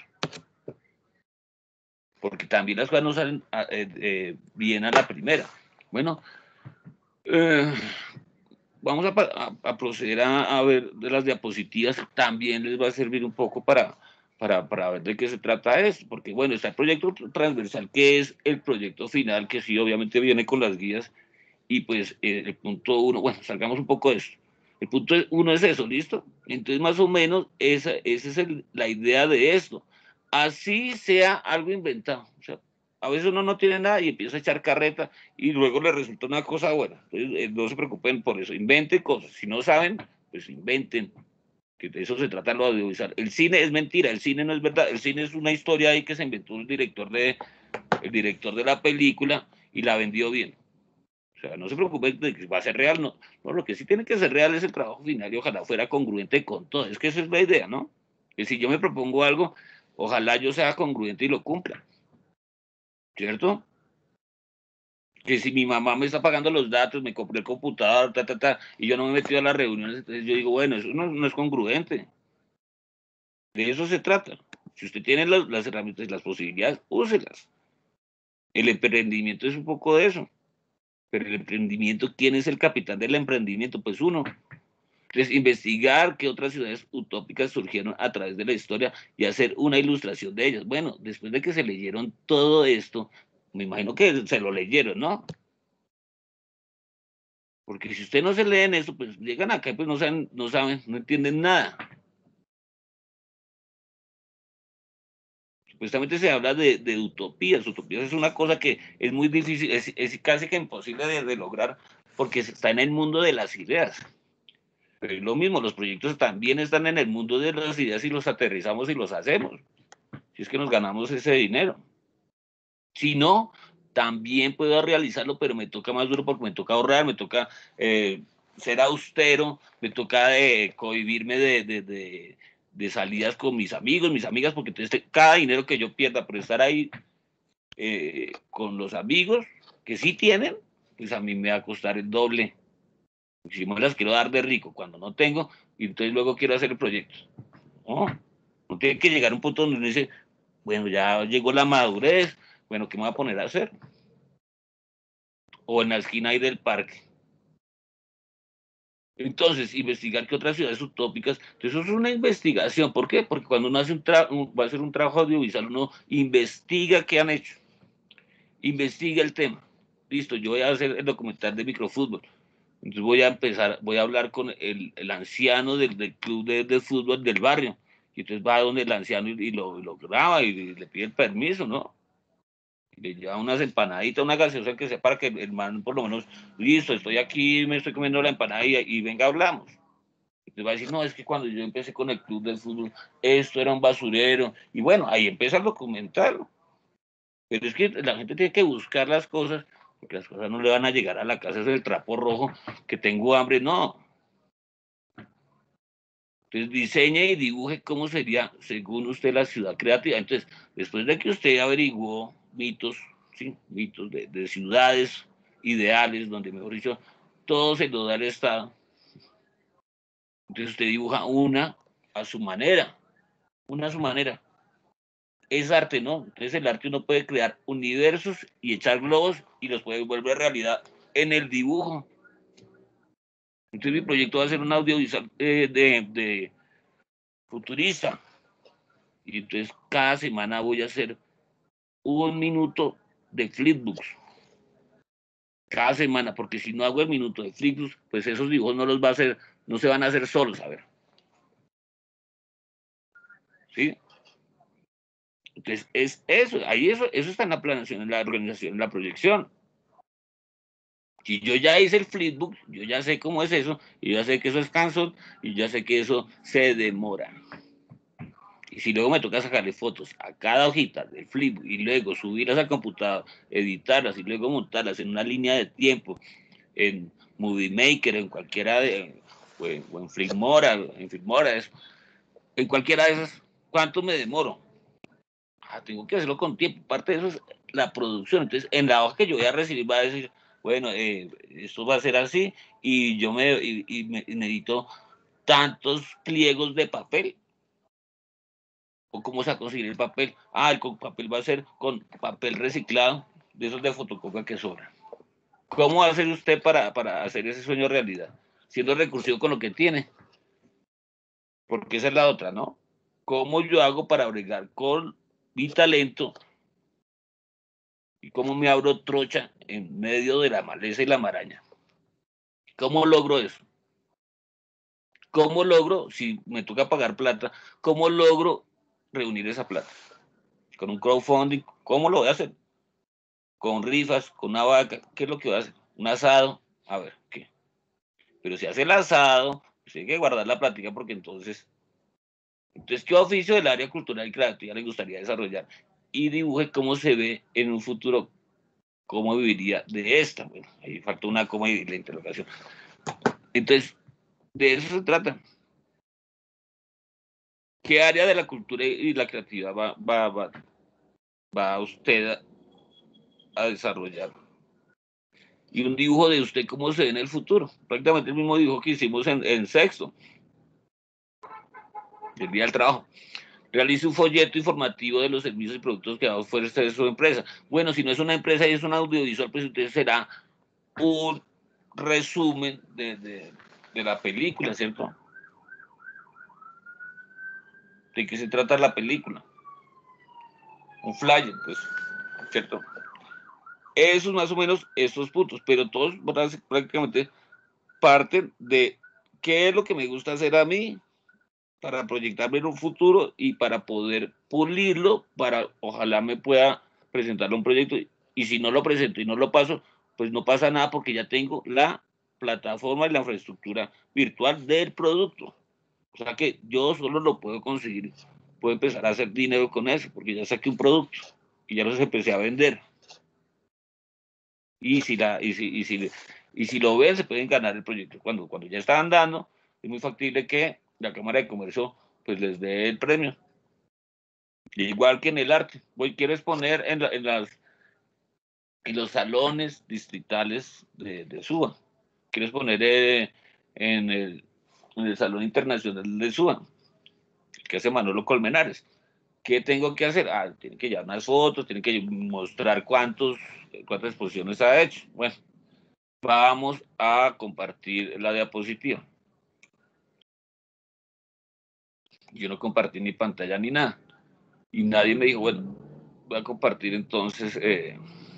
porque también las cosas no salen a, eh, eh, bien a la primera. Bueno, eh, vamos a, a, a proceder a, a, ver de las diapositivas, también les va a servir un poco para, para, para ver de qué se trata esto, porque bueno, está el proyecto transversal, que es el proyecto final, que sí, obviamente viene con las guías, y pues eh, el punto uno, bueno, salgamos un poco de esto. El punto uno es eso, ¿listo? Entonces, más o menos, esa, esa es el, la idea de esto. Así sea algo inventado. O sea, a veces uno no tiene nada y empieza a echar carreta y luego le resulta una cosa buena. Entonces, eh, no se preocupen por eso. Inventen cosas. Si no saben, pues inventen. Que de eso se trata lo audiovisual. El cine es mentira, el cine no es verdad. El cine es una historia ahí que se inventó el director de, el director de la película y la vendió bien. O sea, no se preocupen de que va a ser real, no. No, lo que sí tiene que ser real es el trabajo final y ojalá fuera congruente con todo. Es que esa es la idea, ¿no? Que si yo me propongo algo, ojalá yo sea congruente y lo cumpla, ¿cierto? Que si mi mamá me está pagando los datos, me compré el computador, ta, ta, ta, y yo no me he metido a las reuniones, entonces yo digo, bueno, eso no, no es congruente. De eso se trata. Si usted tiene las, las herramientas y las posibilidades, úselas. El emprendimiento es un poco de eso. Pero el emprendimiento, ¿quién es el capitán del emprendimiento? Pues uno. Entonces, investigar qué otras ciudades utópicas surgieron a través de la historia y hacer una ilustración de ellas. Bueno, después de que se leyeron todo esto, me imagino que se lo leyeron, ¿no? Porque si usted no se leen eso, pues llegan acá y pues no saben, no saben, no entienden nada. Supuestamente se habla de, de utopías. Utopías es una cosa que es muy difícil, es, es casi que imposible de, de lograr porque está en el mundo de las ideas. Pero es lo mismo, los proyectos también están en el mundo de las ideas y los aterrizamos y los hacemos. Si es que nos ganamos ese dinero. Si no, también puedo realizarlo, pero me toca más duro porque me toca ahorrar, me toca eh, ser austero, me toca eh, cohibirme de, de, de, de, salidas con mis amigos, mis amigas, porque entonces cada dinero que yo pierda por estar ahí eh, con los amigos que sí tienen, pues a mí me va a costar el doble. Si me las quiero dar de rico cuando no tengo, y entonces luego quiero hacer el proyecto. No, no tiene que llegar a un punto donde uno dice, bueno, ya llegó la madurez, bueno, ¿qué me voy a poner a hacer? O en la esquina ahí del parque. Entonces, investigar qué otras ciudades utópicas. Entonces, eso es una investigación. ¿Por qué? Porque cuando uno hace un un, va a hacer un trabajo audiovisual, uno investiga qué han hecho, investiga el tema. Listo, yo voy a hacer el documental de microfútbol. Entonces voy a empezar, voy a hablar con el, el anciano del, del club de, de, fútbol del barrio. Y entonces va donde el anciano y, y, lo, y lo, graba y le pide el permiso, ¿no? Y le lleva unas empanaditas, una gaseosa que sea para que el man por lo menos, listo, estoy aquí, me estoy comiendo la empanada y, y venga, hablamos. Entonces va a decir, no, es que cuando yo empecé con el club del fútbol, esto era un basurero. Y bueno, ahí empieza el documental. Pero es que la gente tiene que buscar las cosas, porque las cosas no le van a llegar a la casa, es el trapo rojo, que tengo hambre, no. Entonces diseñe y dibuje cómo sería, según usted, la ciudad creativa. Entonces, después de que usted averiguó mitos, ¿sí? Mitos de, de ciudades ideales, donde, mejor dicho, todo se lo da el Estado. Entonces usted dibuja una a su manera, una a su manera. Es arte, ¿no? Entonces el arte uno puede crear universos y echar globos y los puede volver realidad en el dibujo. Entonces mi proyecto va a ser un audiovisual eh, de, de futurista. Y entonces cada semana voy a hacer un minuto de flipbooks. Cada semana, porque si no hago el minuto de flipbooks, pues esos dibujos no los va a hacer, no se van a hacer solos, a ver. ¿Sí? Entonces, es eso, ahí eso, eso está en la planeación, en la organización, en la proyección. Si yo ya hice el flipbook, yo ya sé cómo es eso, y ya sé que eso es cansón, y ya sé que eso se demora. Y si luego me toca sacarle fotos a cada hojita del flipbook y luego subirlas al computador, editarlas y luego montarlas en una línea de tiempo, en Movie Maker, en cualquiera de, o en, o en Filmora, en Filmora, eso, en cualquiera de esas, ¿cuánto me demoro? Ah, tengo que hacerlo con tiempo. Parte de eso es la producción. Entonces, en la hoja que yo voy a recibir va a decir, bueno, eh, esto va a ser así y yo me, y, y me necesito tantos pliegos de papel. ¿O cómo se va a conseguir el papel? Ah, el papel va a ser con papel reciclado, de esos de fotocopia que sobran. ¿Cómo va a hacer usted para, para hacer ese sueño realidad? Siendo recursivo con lo que tiene. Porque esa es la otra, ¿no? ¿Cómo yo hago para bregar con mi talento y cómo me abro trocha en medio de la maleza y la maraña? ¿Cómo logro eso? ¿Cómo logro, si me toca pagar plata, cómo logro reunir esa plata? Con un crowdfunding, ¿cómo lo voy a hacer? Con rifas, con una vaca, ¿qué es lo que voy a hacer? Un asado, a ver, ¿qué? Pero si hace el asado, pues hay que guardar la plática porque entonces, entonces, ¿qué oficio del área cultural y creativa le gustaría desarrollar? Y dibuje cómo se ve en un futuro, cómo viviría de esta. Bueno, ahí falta una coma y la interrogación. Entonces, de eso se trata. ¿Qué área de la cultura y la creatividad va, va, va, va usted a, a desarrollar? Y un dibujo de usted cómo se ve en el futuro. Prácticamente el mismo dibujo que hicimos en, en sexto, el día del trabajo. Realice un folleto informativo de los servicios y productos que va a ofrecer su empresa. Bueno, si no es una empresa y es un audiovisual, pues entonces será un resumen de, de, de la película, ¿cierto? ¿De qué se trata la película? Un flyer, pues, ¿cierto? Esos más o menos, estos puntos, pero todos prácticamente parten de qué es lo que me gusta hacer a mí para proyectarme en un futuro y para poder pulirlo, para ojalá me pueda presentar un proyecto y si no lo presento y no lo paso, pues no pasa nada porque ya tengo la plataforma y la infraestructura virtual del producto. O sea que yo solo lo puedo conseguir, puedo empezar a hacer dinero con eso porque ya saqué un producto y ya los empecé a vender. Y si, la, y si, y si, y si lo ven, se pueden ganar el proyecto. Cuando, cuando ya está andando, es muy factible que la Cámara de Comercio pues les dé el premio. Igual que en el arte. Voy, quiero exponer en, la, en, las, en los salones distritales de, de Suba. Quiero exponer eh, en, el, en el Salón Internacional de Suba, que hace Manolo Colmenares. ¿Qué tengo que hacer? Ah, tienen que llevar unas fotos, tienen que mostrar cuántos, cuántas exposiciones ha hecho. Bueno, vamos a compartir la diapositiva. Yo no compartí ni pantalla ni nada. Y nadie me dijo, bueno, voy a compartir entonces eh,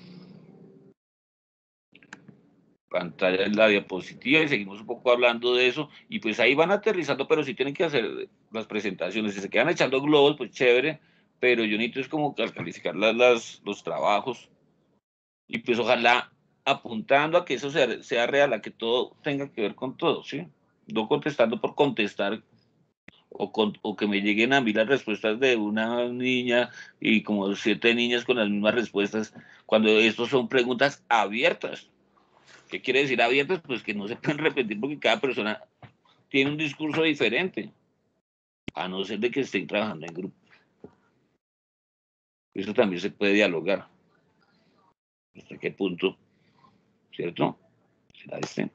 pantalla en la diapositiva y seguimos un poco hablando de eso. Y pues ahí van aterrizando, pero sí tienen que hacer las presentaciones. Si se quedan echando globos, pues chévere. Pero yo necesito es como calificar las, las, los trabajos. Y pues ojalá apuntando a que eso sea, sea real, a que todo tenga que ver con todo, ¿sí? No contestando por contestar O, con, o que me lleguen a mí las respuestas de una niña y como siete niñas con las mismas respuestas, cuando estos son preguntas abiertas. ¿Qué quiere decir abiertas? Pues que no se pueden repetir porque cada persona tiene un discurso diferente, a no ser de que estén trabajando en grupo. Eso también se puede dialogar. ¿Hasta qué punto? ¿Cierto? ¿Será este?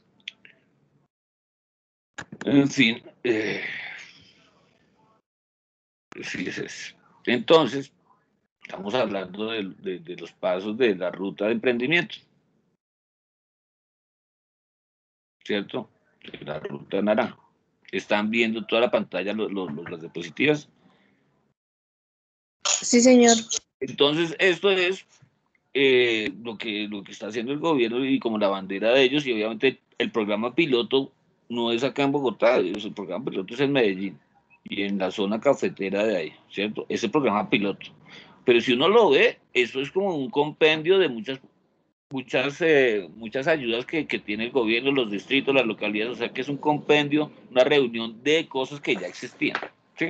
En fin, eh, sí es eso. Entonces, estamos hablando de, de, de los pasos de la ruta de emprendimiento, ¿cierto? De la ruta naranja. Están viendo toda la pantalla los, los, las diapositivas. Sí, señor. Entonces, esto es eh, lo, que, lo que está haciendo el gobierno y como la bandera de ellos, y obviamente el programa piloto no es acá en Bogotá, el programa piloto es en Medellín y en la zona cafetera de ahí, ¿cierto? Ese programa piloto. Pero si uno lo ve, eso es como un compendio de muchas muchas eh, muchas ayudas que, que tiene el gobierno, los distritos, las localidades, o sea que es un compendio, una reunión de cosas que ya existían, ¿sí?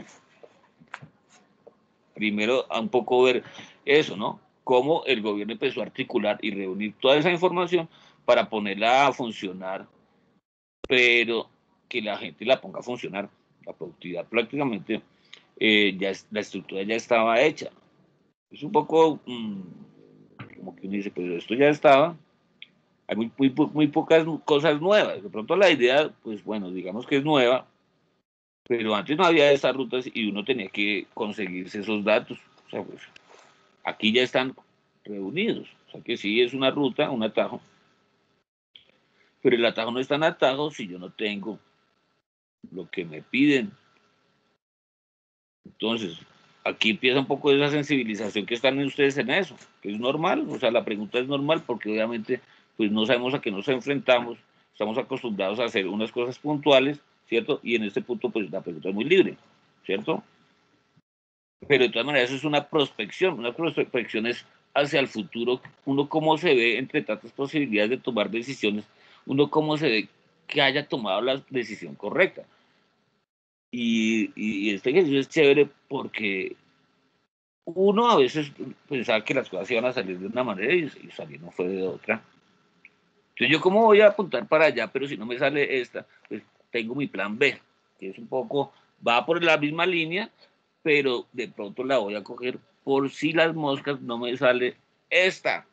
Primero, a un poco ver eso, ¿no? Cómo el gobierno empezó a articular y reunir toda esa información para ponerla a funcionar, pero que la gente la ponga a funcionar. La productividad prácticamente, eh, ya la estructura ya estaba hecha. Es un poco, mmm, como que uno dice, pero esto ya estaba, hay muy, muy, muy pocas cosas nuevas. De pronto la idea, pues bueno, digamos que es nueva, pero antes no había estas rutas y uno tenía que conseguirse esos datos. O sea, pues aquí ya están reunidos. O sea que sí es una ruta, un atajo, pero el atajo no es tan atajo si yo no tengo lo que me piden. Entonces, aquí empieza un poco esa sensibilización que están ustedes en eso, que es normal, o sea, la pregunta es normal porque obviamente pues no sabemos a qué nos enfrentamos, estamos acostumbrados a hacer unas cosas puntuales, ¿cierto? Y en este punto pues la pregunta es muy libre, ¿cierto? Pero de todas maneras eso es una prospección, una prospección es hacia el futuro, uno cómo se ve entre tantas posibilidades de tomar decisiones, uno cómo se ve que haya tomado la decisión correcta. Y, y este ejercicio es chévere porque uno a veces pensaba que las cosas iban a salir de una manera y, y salir no fue de otra. Entonces yo cómo voy a apuntar para allá, pero si no me sale esta, pues tengo mi plan B, que es un poco, va por la misma línea, pero de pronto la voy a coger por si las moscas no me sale esta.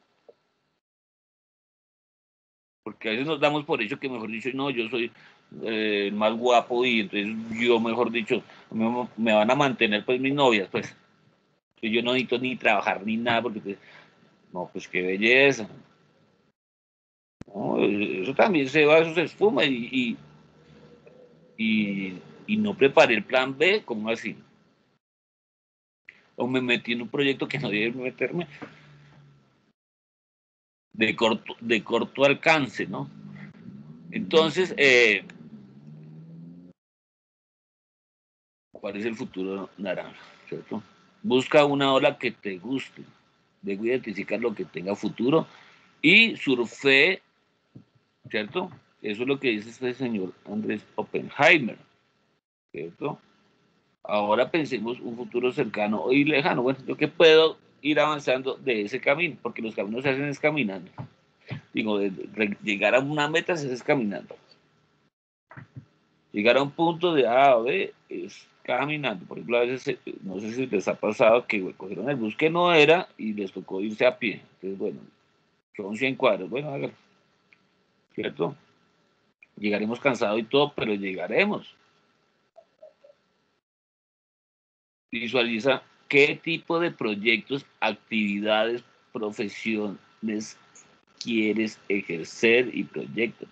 Porque a veces nos damos por hecho que, mejor dicho, no, yo soy eh, el más guapo y entonces yo, mejor dicho, me, me van a mantener pues mis novias, pues. Yo no necesito ni trabajar ni nada, porque pues, no, pues qué belleza. No, eso también se va, eso se esfuma y, y, y, y no preparé el plan B, ¿cómo así? O me metí en un proyecto que no debe meterme, de corto, de corto alcance, ¿no? Entonces, eh, ¿cuál es el futuro naranja? ¿Cierto? Busca una ola que te guste, debo identificar lo que tenga futuro y surfe, ¿cierto? Eso es lo que dice este señor Andrés Oppenheimer, ¿cierto? Ahora pensemos un futuro cercano y lejano. Bueno, yo que puedo ir avanzando de ese camino, porque los caminos se hacen es caminando. Digo, de, de, llegar a una meta se hace caminando. Llegar a un punto de A a B es caminando. Por ejemplo, a veces, no sé si les ha pasado que bueno, cogieron el bus que no era y les tocó irse a pie. Entonces, bueno, son cien cuadros. Bueno, hágalo, ¿cierto? Llegaremos cansados y todo, pero llegaremos. Visualiza qué tipo de proyectos, actividades, profesiones quieres ejercer y proyectos.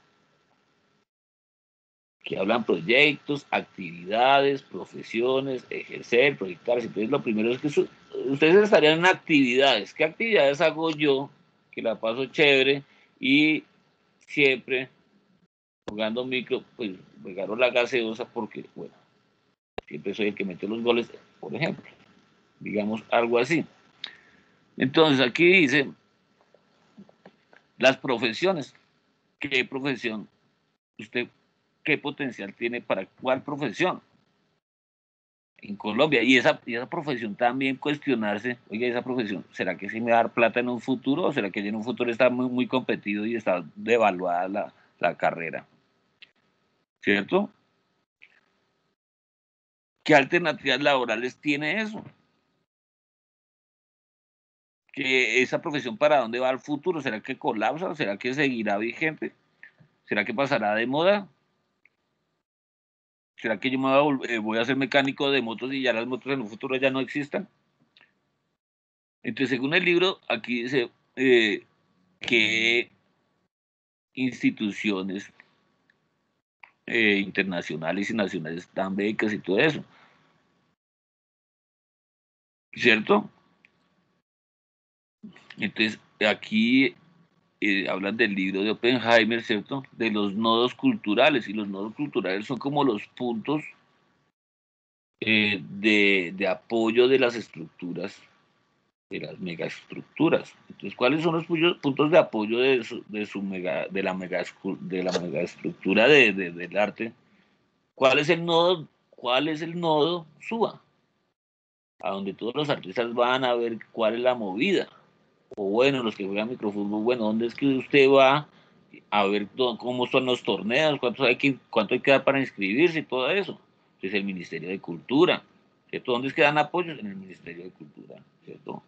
Que hablan proyectos, actividades, profesiones, ejercer, proyectar. Entonces, lo primero es que su, ustedes estarían en actividades. ¿Qué actividades hago yo? Que la paso chévere y siempre jugando micro, pues regaron la gaseosa porque, bueno, siempre soy el que mete los goles, por ejemplo. Digamos algo así. Entonces, aquí dice las profesiones. ¿Qué profesión? ¿Usted qué potencial tiene para cuál profesión? en Colombia. Y esa, y esa profesión también cuestionarse, oye, esa profesión, ¿será que sí me va a dar plata en un futuro? ¿O será que en un futuro está muy, muy competido y está devaluada la, la carrera? ¿Cierto? ¿Qué alternativas laborales tiene eso? ¿Que esa profesión para dónde va al futuro? ¿Será que colapsa? ¿Será que seguirá vigente? ¿Será que pasará de moda? ¿Será que yo me voy a, volver, eh, voy a ser mecánico de motos y ya las motos en un futuro ya no existan? Entonces, según el libro, aquí dice eh, que instituciones eh, internacionales y nacionales dan becas y todo eso, ¿cierto? Entonces, aquí eh, hablan del libro de Oppenheimer, ¿cierto? De los nodos culturales, y los nodos culturales son como los puntos eh, de, de apoyo de las estructuras, de las megaestructuras. Entonces, ¿cuáles son los puntos de apoyo de, su, de, su mega, de la mega, de la megaestructura de, de, del arte? ¿Cuál es el nodo? ¿Cuál es el nodo? Suba, a donde todos los artistas van a ver cuál es la movida. O bueno, los que juegan microfútbol, bueno, ¿dónde es que usted va a ver cómo son los torneos, cuánto hay que, cuánto hay que dar para inscribirse y todo eso? Entonces el Ministerio de Cultura, ¿cierto? ¿Dónde es que dan apoyos? En el Ministerio de Cultura, ¿cierto?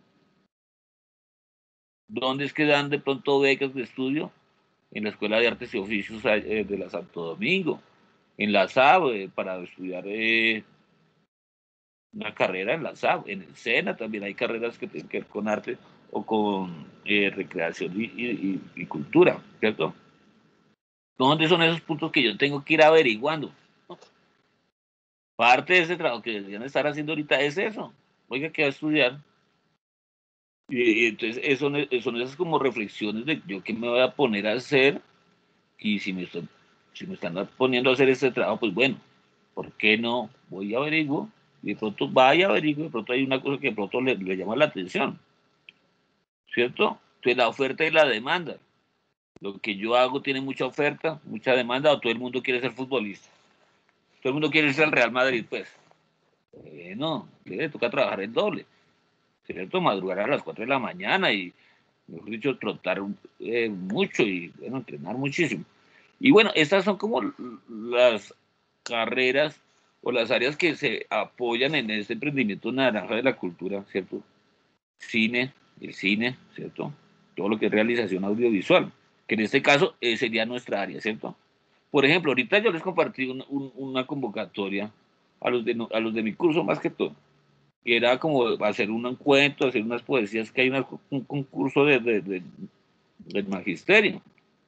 ¿Dónde es que dan de pronto becas de estudio? En la Escuela de Artes y Oficios eh, de la Santo Domingo, en la S A B, eh, para estudiar eh, una carrera en la S A B, en el SENA también hay carreras que tienen que ver con arte o con eh, recreación y, y, y, cultura, ¿cierto? ¿Dónde son esos puntos que yo tengo que ir averiguando? Parte de ese trabajo que deberían estar haciendo ahorita es eso. Oiga, ¿qué va a estudiar? Y, y entonces eso, son esas como reflexiones de yo qué me voy a poner a hacer y si me, estoy, si me están poniendo a hacer este trabajo, pues bueno, ¿por qué no? Voy a averiguo y de pronto vaya a averiguo, de pronto hay una cosa que de pronto le, le llama la atención, ¿cierto? Entonces la oferta y la demanda. Lo que yo hago tiene mucha oferta, mucha demanda, o todo el mundo quiere ser futbolista. Todo el mundo quiere irse al Real Madrid, pues. Eh, no, le toca trabajar el doble, ¿cierto? Madrugar a las cuatro de la mañana y, mejor dicho, trotar eh, mucho y, bueno, entrenar muchísimo. Y bueno, estas son como las carreras o las áreas que se apoyan en este emprendimiento naranja de la cultura, ¿cierto? Cine, el cine, ¿cierto? Todo lo que es realización audiovisual, que en este caso eh, sería nuestra área, ¿cierto? Por ejemplo, ahorita yo les compartí un, un, una convocatoria a los, de, a los de mi curso más que todo, que era como hacer un cuento, hacer unas poesías, que hay una, un concurso de, de, de, del magisterio.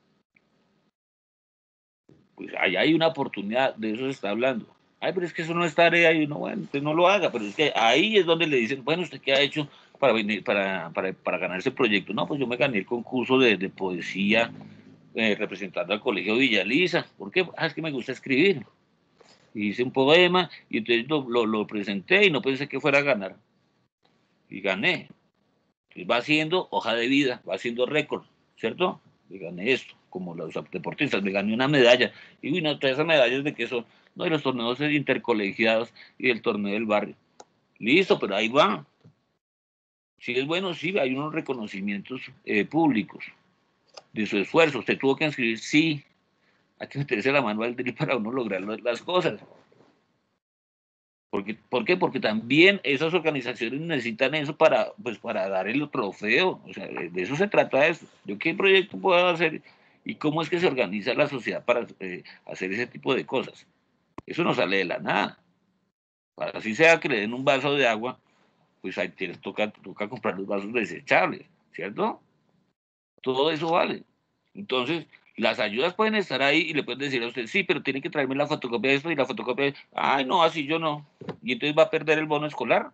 Pues ahí hay una oportunidad, de eso se está hablando. Ay, pero es que eso no es tarea y uno, bueno, usted no lo haga, pero es que ahí es donde le dicen, bueno, ¿usted qué ha hecho para venir, para, para, para ganar ese proyecto? No, pues yo me gané el concurso de, de poesía eh, representando al Colegio Villaliza. ¿Por qué? Ah, es que me gusta escribir. Y hice un poema y entonces lo, lo, lo presenté y no pensé que fuera a ganar. Y gané. Entonces va haciendo hoja de vida, va haciendo récord, ¿cierto? Y gané esto, como los deportistas, me gané una medalla. Y bueno, todas esas medallas de que son, no, de los torneos intercolegiados y del torneo del barrio. Listo, pero ahí va. Si es bueno, sí, hay unos reconocimientos eh, públicos de su esfuerzo. Usted tuvo que inscribir, sí, hay que meterse la mano al drill para uno lograr las cosas. Porque, ¿Por qué? Porque también esas organizaciones necesitan eso para, pues, para dar el trofeo. O sea, de eso se trata eso. ¿Yo qué proyecto puedo hacer? ¿Y cómo es que se organiza la sociedad para eh, hacer ese tipo de cosas? Eso no sale de la nada. Para así sea que le den un vaso de agua, pues ahí tienes, toca, toca comprar los vasos desechables, ¿cierto? Todo eso vale. Entonces, las ayudas pueden estar ahí y le pueden decir a usted, sí, pero tiene que traerme la fotocopia de esto y la fotocopia de... Ay, no, así yo no. Y entonces va a perder el bono escolar.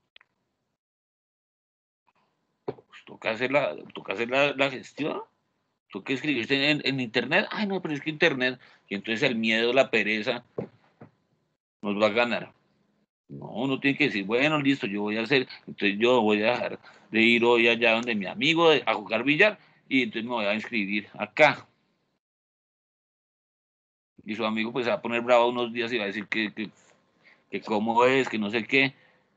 Pues toca hacer la, toca hacer la, la gestión. Toca escribirse en, en internet. Ay, no, pero es que internet. Y entonces el miedo, la pereza, nos va a ganar. No, uno tiene que decir, bueno, listo, yo voy a hacer, entonces yo voy a dejar de ir hoy allá donde mi amigo a jugar billar y entonces me voy a inscribir acá. Y su amigo pues se va a poner bravo unos días y va a decir que, que que cómo es, que no sé qué,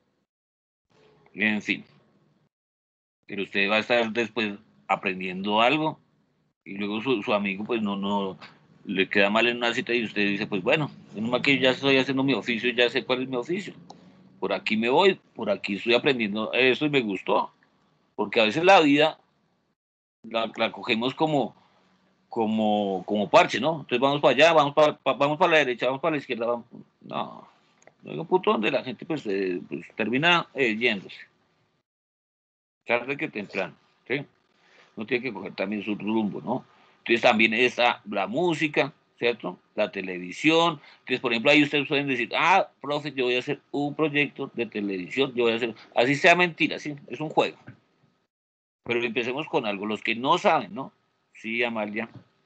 en fin. Pero usted va a estar después aprendiendo algo y luego su, su amigo pues no, no le queda mal en una cita y usted dice, pues bueno, menos mal que ya estoy haciendo mi oficio, ya sé cuál es mi oficio. Por aquí me voy, por aquí estoy aprendiendo eso y me gustó. Porque a veces la vida la, la cogemos como, como, como parche, ¿no? Entonces vamos para allá, vamos para, pa, vamos para la derecha, vamos para la izquierda, vamos. No, no hay un punto donde la gente pues, eh, pues termina eh, yéndose, tarde que temprano, ¿sí? No tiene que coger también su rumbo, ¿no? Entonces también está la música, ¿cierto? La televisión. Entonces, por ejemplo, ahí ustedes pueden decir, ah, profe, yo voy a hacer un proyecto de televisión, yo voy a hacer, así sea mentira, ¿sí? Es un juego. Pero empecemos con algo, los que no saben, ¿no? Sí, Amalia,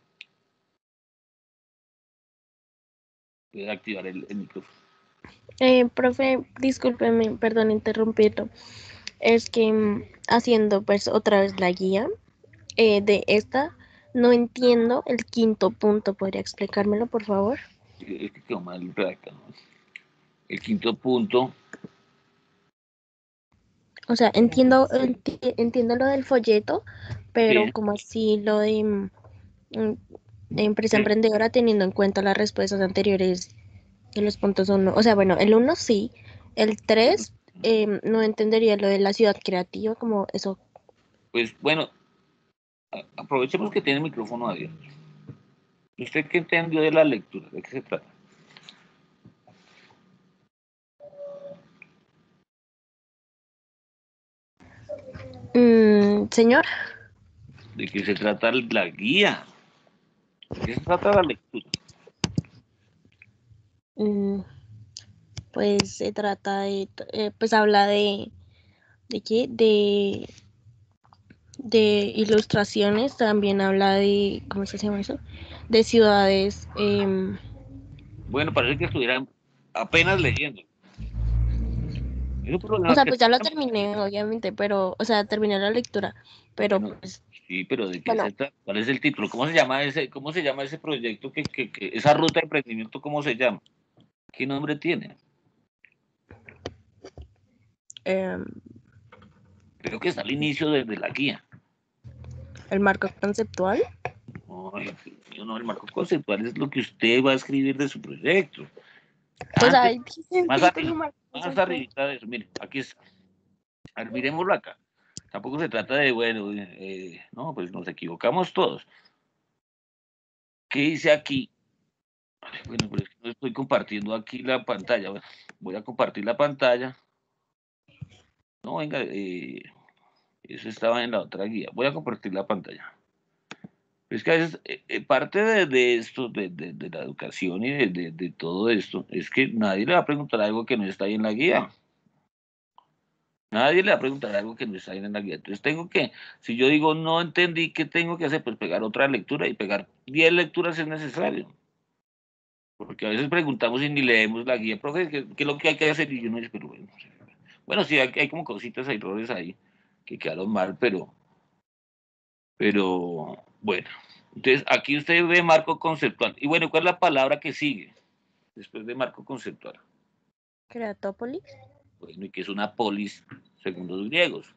puede activar el, el micrófono. Eh, profe, discúlpeme, perdón interrumpirlo. Es que mm, haciendo pues otra vez la guía eh, de esta, no entiendo el quinto punto. ¿Podría explicármelo, por favor? Es que quedó mal redactado. El quinto punto. O sea, entiendo, enti- entiendo lo del folleto, pero Sí, como así lo de mm, mm, empresa emprendedora teniendo en cuenta las respuestas anteriores de los puntos uno. O sea, bueno, el uno sí, el tres em, no entendería lo de la ciudad creativa, como eso. pues bueno, aprovechemos que tiene el micrófono abierto. ¿Usted qué entendió de la lectura? ¿De qué se trata? Mm, señor, ¿De qué se trata la guía? ¿De qué se trata la lectura? mm, pues se trata de, eh, pues habla de, ¿de qué? De, de ilustraciones, también habla de, ¿cómo se llama eso? De ciudades. em, Bueno, parece que estuvieran apenas leyendo. Es un o problema sea, que... pues ya lo terminé, obviamente, pero, o sea, terminé la lectura, pero Bueno, pues, sí, pero ¿de qué bueno, se trata? ¿Cuál es el título? ¿Cómo se llama ese, cómo se llama ese proyecto? Que, que, que, esa ruta de emprendimiento, ¿cómo se llama? ¿Qué nombre tiene? em, Creo que está al inicio de, de la guía. el marco conceptual. Ay, yo no, el marco conceptual es lo que usted va a escribir de su proyecto. Pues Antes, ahí dice el más título, arriba, marco más conceptual. arribita de eso, mire, aquí está. A ver, miremoslo acá. Tampoco se trata de, bueno, eh, no, pues nos equivocamos todos. ¿Qué dice aquí? Ay, bueno, pero es que no estoy compartiendo aquí la pantalla. Bueno, voy a compartir la pantalla. No, venga, eh, eso estaba en la otra guía. Voy a compartir la pantalla. Es que a veces, eh, eh, parte de, de esto, de, de, de, la educación y de, de, de todo esto, es que nadie le va a preguntar algo que no está ahí en la guía. Nadie le va a preguntar algo que no está ahí en la guía. Entonces tengo que, si yo digo no entendí, ¿qué tengo que hacer? Pues pegar otra lectura y pegar diez lecturas si es necesario. Porque a veces preguntamos y ni leemos la guía, profe, ¿qué, qué es lo que hay que hacer? Y yo no sé, pero bueno, no sé. Bueno, sí, hay, hay como cositas, hay errores ahí que quedaron mal, pero, pero bueno. Entonces, aquí usted ve marco conceptual. Y bueno, ¿cuál es la palabra que sigue después de marco conceptual? Creatópolis. Bueno, y que es una polis, según los griegos.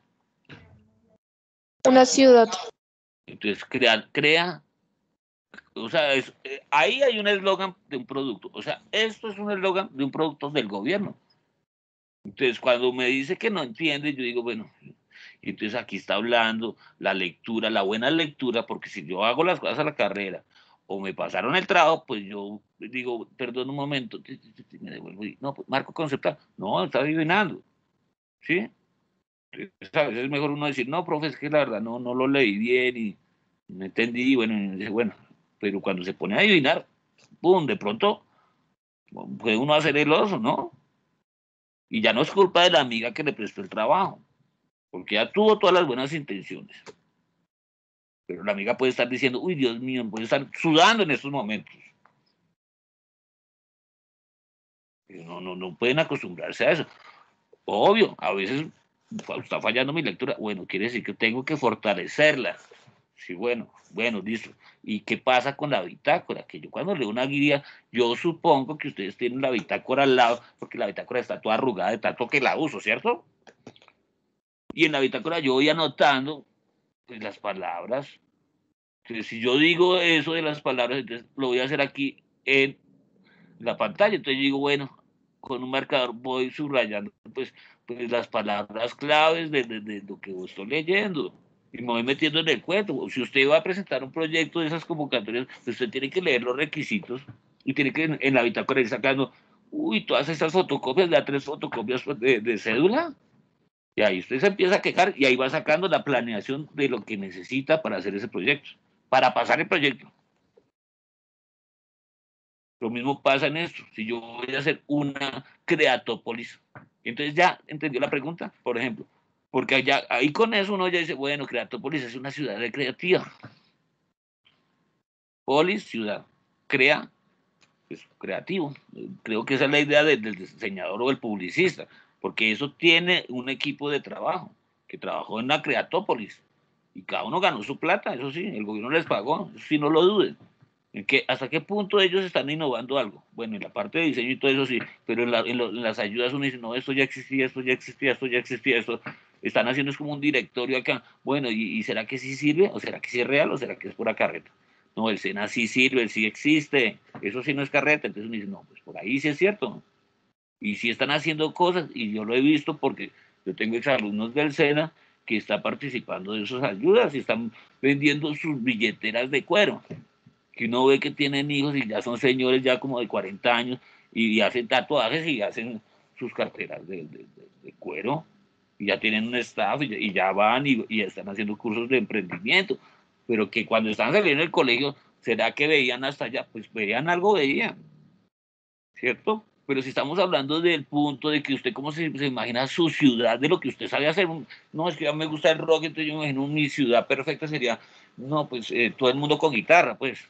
Una ciudad. Entonces, crea, crea o sea, es, eh, ahí hay un eslogan de un producto. O sea, esto es un eslogan de un producto del gobierno. Entonces, cuando me dice que no entiende, yo digo, bueno, entonces aquí está hablando la lectura, la buena lectura, porque si yo hago las cosas a la carrera o me pasaron el trabajo, pues yo digo, perdón un momento, me devuelvo y, no, pues marco conceptual, no, está adivinando, ¿sí? Entonces, a veces es mejor uno decir, no, profe, es que la verdad no, no lo leí bien y no entendí, y bueno, y dice, bueno, pero cuando se pone a adivinar, ¡pum!, de pronto puede uno hacer el oso, ¿no? Y ya no es culpa de la amiga que le prestó el trabajo, porque ya tuvo todas las buenas intenciones. Pero la amiga puede estar diciendo, uy, Dios mío, puede estar sudando en estos momentos. Pero no, no, no pueden acostumbrarse a eso. Obvio, a veces está fallando mi lectura. Bueno, quiere decir que tengo que fortalecerla, Sí, bueno, bueno, listo. ¿Y qué pasa con la bitácora? Que yo cuando leo una guía, yo supongo que ustedes tienen la bitácora al lado, porque la bitácora está toda arrugada de tanto que la uso, ¿cierto? Y en la bitácora yo voy anotando pues, las palabras. Entonces, si yo digo eso de las palabras, entonces lo voy a hacer aquí en la pantalla. Entonces yo digo, bueno, con un marcador voy subrayando pues, pues las palabras claves de, de, de lo que vos estoy leyendo. Y me voy metiendo en el cuento. Si usted va a presentar un proyecto de esas convocatorias, pues usted tiene que leer los requisitos y tiene que en, en la bitácora ir sacando, uy, todas estas fotocopias, de tres fotocopias de, de cédula. Y ahí usted se empieza a quejar y ahí va sacando la planeación de lo que necesita para hacer ese proyecto, para pasar el proyecto. Lo mismo pasa en esto. Si yo voy a hacer una creatópolis, entonces ya entendió la pregunta, por ejemplo. Porque allá, ahí con eso uno ya dice, bueno, Creatópolis es una ciudad recreativa. Polis, ciudad. Crea, pues creativo. Creo que esa es la idea del, del diseñador o del publicista, porque eso tiene un equipo de trabajo que trabajó en la Creatópolis y cada uno ganó su plata, eso sí, el gobierno les pagó, eso sí, no lo duden. ¿En qué, ¿Hasta qué punto ellos están innovando algo? Bueno, en la parte de diseño y todo eso sí, pero en, la, en, lo, en las ayudas uno dice, no, esto ya existía, esto ya existía, esto ya existía, esto están haciendo es como un directorio acá. Bueno, ¿y, y será que sí sirve? ¿O será que sí es real? ¿O será que es pura carreta? No, el SENA sí sirve, el sí existe, eso sí no es carreta. Entonces uno dice, no, pues por ahí sí es cierto. Y sí están haciendo cosas, y yo lo he visto porque yo tengo exalumnos del SENA que están participando de esas ayudas y están vendiendo sus billeteras de cuero, que uno ve que tienen hijos y ya son señores ya como de cuarenta años y hacen tatuajes y hacen sus carteras de, de, de, de cuero y ya tienen un staff y, y ya van y, y, están haciendo cursos de emprendimiento, pero que cuando están saliendo del colegio, ¿será que veían hasta allá? Pues veían algo, veían, ¿cierto? Pero si estamos hablando del punto de que usted cómo se, se imagina su ciudad, de lo que usted sabe hacer, no, es que ya me gusta el rock, entonces yo me imagino mi ciudad perfecta sería, no, pues eh, todo el mundo con guitarra, pues,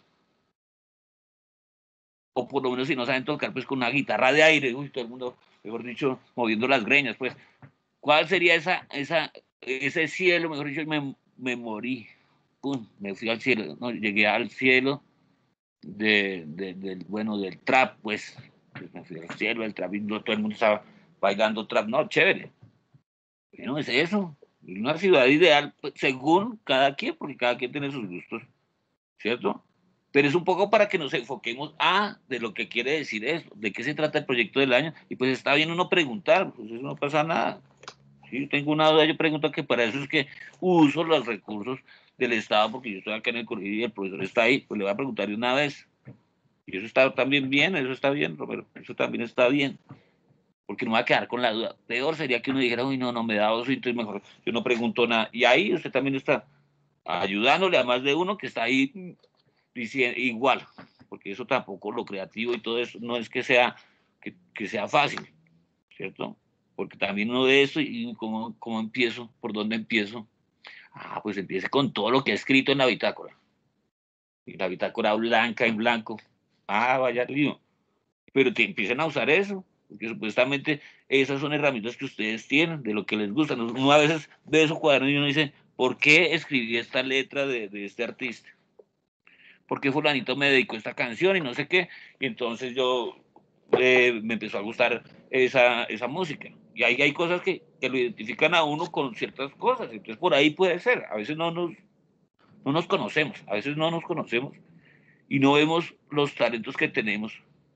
o por lo menos si no saben tocar, pues con una guitarra de aire, uy, todo el mundo, mejor dicho, moviendo las greñas, pues, ¿cuál sería esa, esa, ese cielo? Mejor dicho, me, me morí, pum, me fui al cielo, no, llegué al cielo de, de, del, bueno, del trap, pues, pues, me fui al cielo del trap y no, todo el mundo estaba bailando trap, no, chévere, bueno, es eso, es una ciudad ideal, pues, según cada quien, porque cada quien tiene sus gustos, ¿cierto? Pero es un poco para que nos enfoquemos a de lo que quiere decir eso, de qué se trata el proyecto del año, y pues está bien uno preguntar, pues eso no pasa nada. Si yo tengo una duda, yo pregunto, que para eso es que uso los recursos del Estado, porque yo estoy acá en el colegio y el profesor está ahí, pues le voy a preguntar de una vez. Y eso está también bien, eso está bien, Romero, eso también está bien, porque no va a quedar con la duda. Peor sería que uno dijera, uy, no, no me da oso, entonces mejor yo no pregunto nada. Y ahí usted también está ayudándole a más de uno que está ahí diciendo, igual, porque eso tampoco, lo creativo y todo eso, no es que sea, que, que sea fácil, ¿cierto? Porque también uno de eso, y cómo, cómo empiezo, por dónde empiezo. Ah, pues empiece con todo lo que ha escrito en la bitácora. Y la bitácora blanca en blanco. Ah, vaya lío. Pero que empiecen a usar eso, porque supuestamente esas son herramientas que ustedes tienen, de lo que les gusta. Uno a veces ve esos cuadernos y uno dice, ¿por qué escribí esta letra de, de este artista? ¿Por qué fulanito me dedicó esta canción y no sé qué? Y entonces yo eh, me empezó a gustar esa, esa música. Y ahí hay cosas que, que lo identifican a uno con ciertas cosas. Entonces por ahí puede ser. A veces no nos, no nos conocemos, a veces no nos conocemos y no vemos los talentos que tenemos.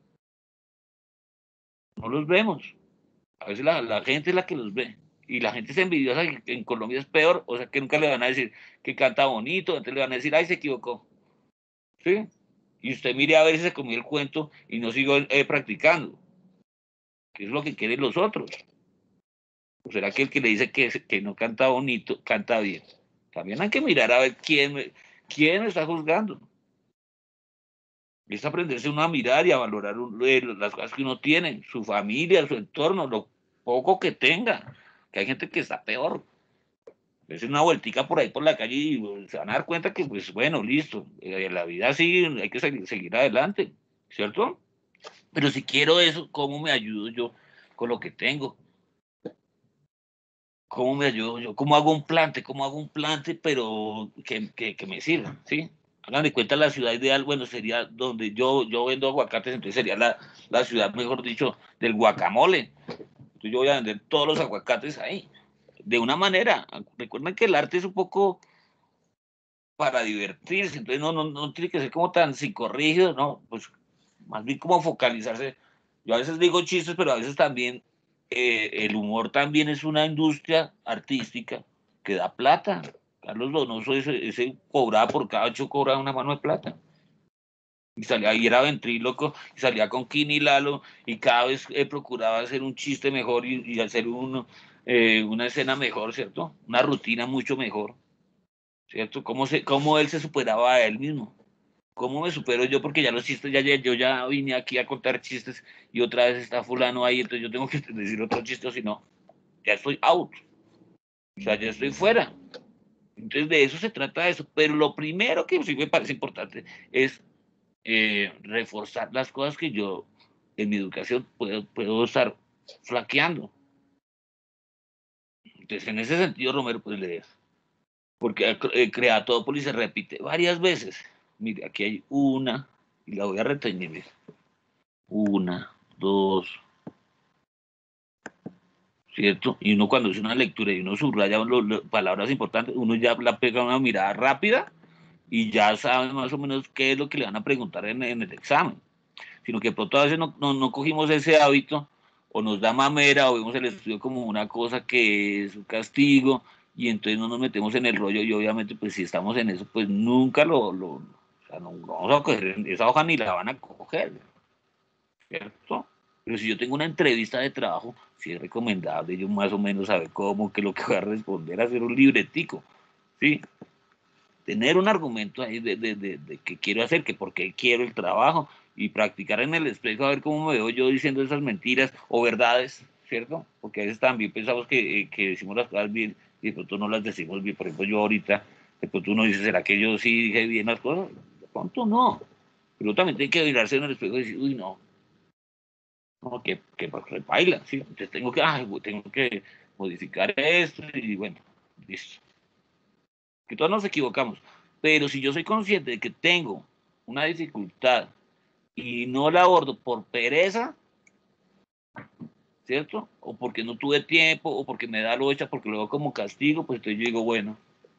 No los vemos. A veces la, la gente es la que los ve. Y la gente es envidiosa, que en Colombia es peor, o sea que nunca le van a decir que canta bonito, entonces le van a decir, ay, se equivocó. ¿Sí? Y usted mire a ver si se comió el cuento y no sigo eh, practicando. ¿Qué es lo que quieren los otros? ¿O será que el que le dice que, que no canta bonito, canta bien? También hay que mirar a ver quién, quién me está juzgando. Es aprenderse uno a mirar y a valorar un, eh, las cosas que uno tiene, su familia, su entorno, lo poco que tenga. Que hay gente que está peor. Es una vueltica por ahí por la calle y pues, se van a dar cuenta que, pues bueno, listo, eh, la vida sí, hay que seguir, seguir adelante, ¿cierto? Pero si quiero eso, ¿cómo me ayudo yo con lo que tengo? ¿cómo me ayudo yo? ¿Cómo hago un plante? ¿Cómo hago un plante, pero que, que, que me sirva? ¿Sí? Hagan de cuenta la ciudad ideal, bueno, sería donde yo, yo vendo aguacates, entonces sería la, la ciudad, mejor dicho, del guacamole. Entonces yo voy a vender todos los aguacates ahí. De una manera, recuerden que el arte es un poco para divertirse, entonces no, no, no tiene que ser como tan psicorrígido, no, pues más bien como focalizarse. Yo a veces digo chistes, pero a veces también eh, el humor también es una industria artística que da plata. Carlos Donoso ese, ese cobraba por cada ocho, cobraba una mano de plata. Y salía, y era ventríloco, y salía con Kini y Lalo, y cada vez eh, procuraba hacer un chiste mejor y, y hacer uno, eh, una escena mejor, ¿cierto? Una rutina mucho mejor, ¿cierto? ¿Cómo, se, cómo él se superaba a él mismo? ¿Cómo me supero yo? Porque ya los chistes, ya, ya yo ya vine aquí a contar chistes y otra vez está fulano ahí, entonces yo tengo que decir otro chiste, o si no, ya estoy out, o sea, ya estoy fuera. Entonces de eso se trata eso, pero lo primero que sí me parece importante es eh, reforzar las cosas que yo en mi educación puedo, puedo estar flaqueando. Entonces en ese sentido, Romero, pues leer, porque eh, Creatópolis se repite varias veces. Mire, aquí hay una, y la voy a retener. Una, dos, ¿cierto? Y uno cuando hace una lectura y uno subraya lo, lo, palabras importantes, uno ya la pega una mirada rápida y ya sabe más o menos qué es lo que le van a preguntar en, en el examen. Sino que pronto a veces no, no, no cogimos ese hábito o nos da mamera o vemos el estudio como una cosa que es un castigo y entonces no nos metemos en el rollo y obviamente pues si estamos en eso pues nunca lo, lo o sea, no, no vamos a coger esa hoja ni la van a coger, ¿cierto? Pero si yo tengo una entrevista de trabajo, sí es recomendable yo más o menos saber cómo, qué es lo que voy a responder, hacer un libretico, ¿sí? Tener un argumento ahí de, de, de, de qué quiero hacer, que por qué quiero el trabajo, y practicar en el espejo a ver cómo me veo yo diciendo esas mentiras o verdades, ¿cierto? Porque a veces también pensamos que, eh, que decimos las cosas bien y de pronto no las decimos bien. Por ejemplo, yo ahorita, de pronto uno dice, ¿será que yo sí dije bien las cosas? De pronto no. Pero también tiene que mirarse en el espejo y decir, uy, no, no, que, que, que baila, ¿sí? Entonces tengo que, ay, tengo que modificar esto y bueno, listo. Que todos nos equivocamos. Pero si yo soy consciente de que tengo una dificultad y no la abordo por pereza, ¿cierto? O porque no tuve tiempo, o porque me da locha, porque lo veo como castigo, pues entonces yo digo, bueno,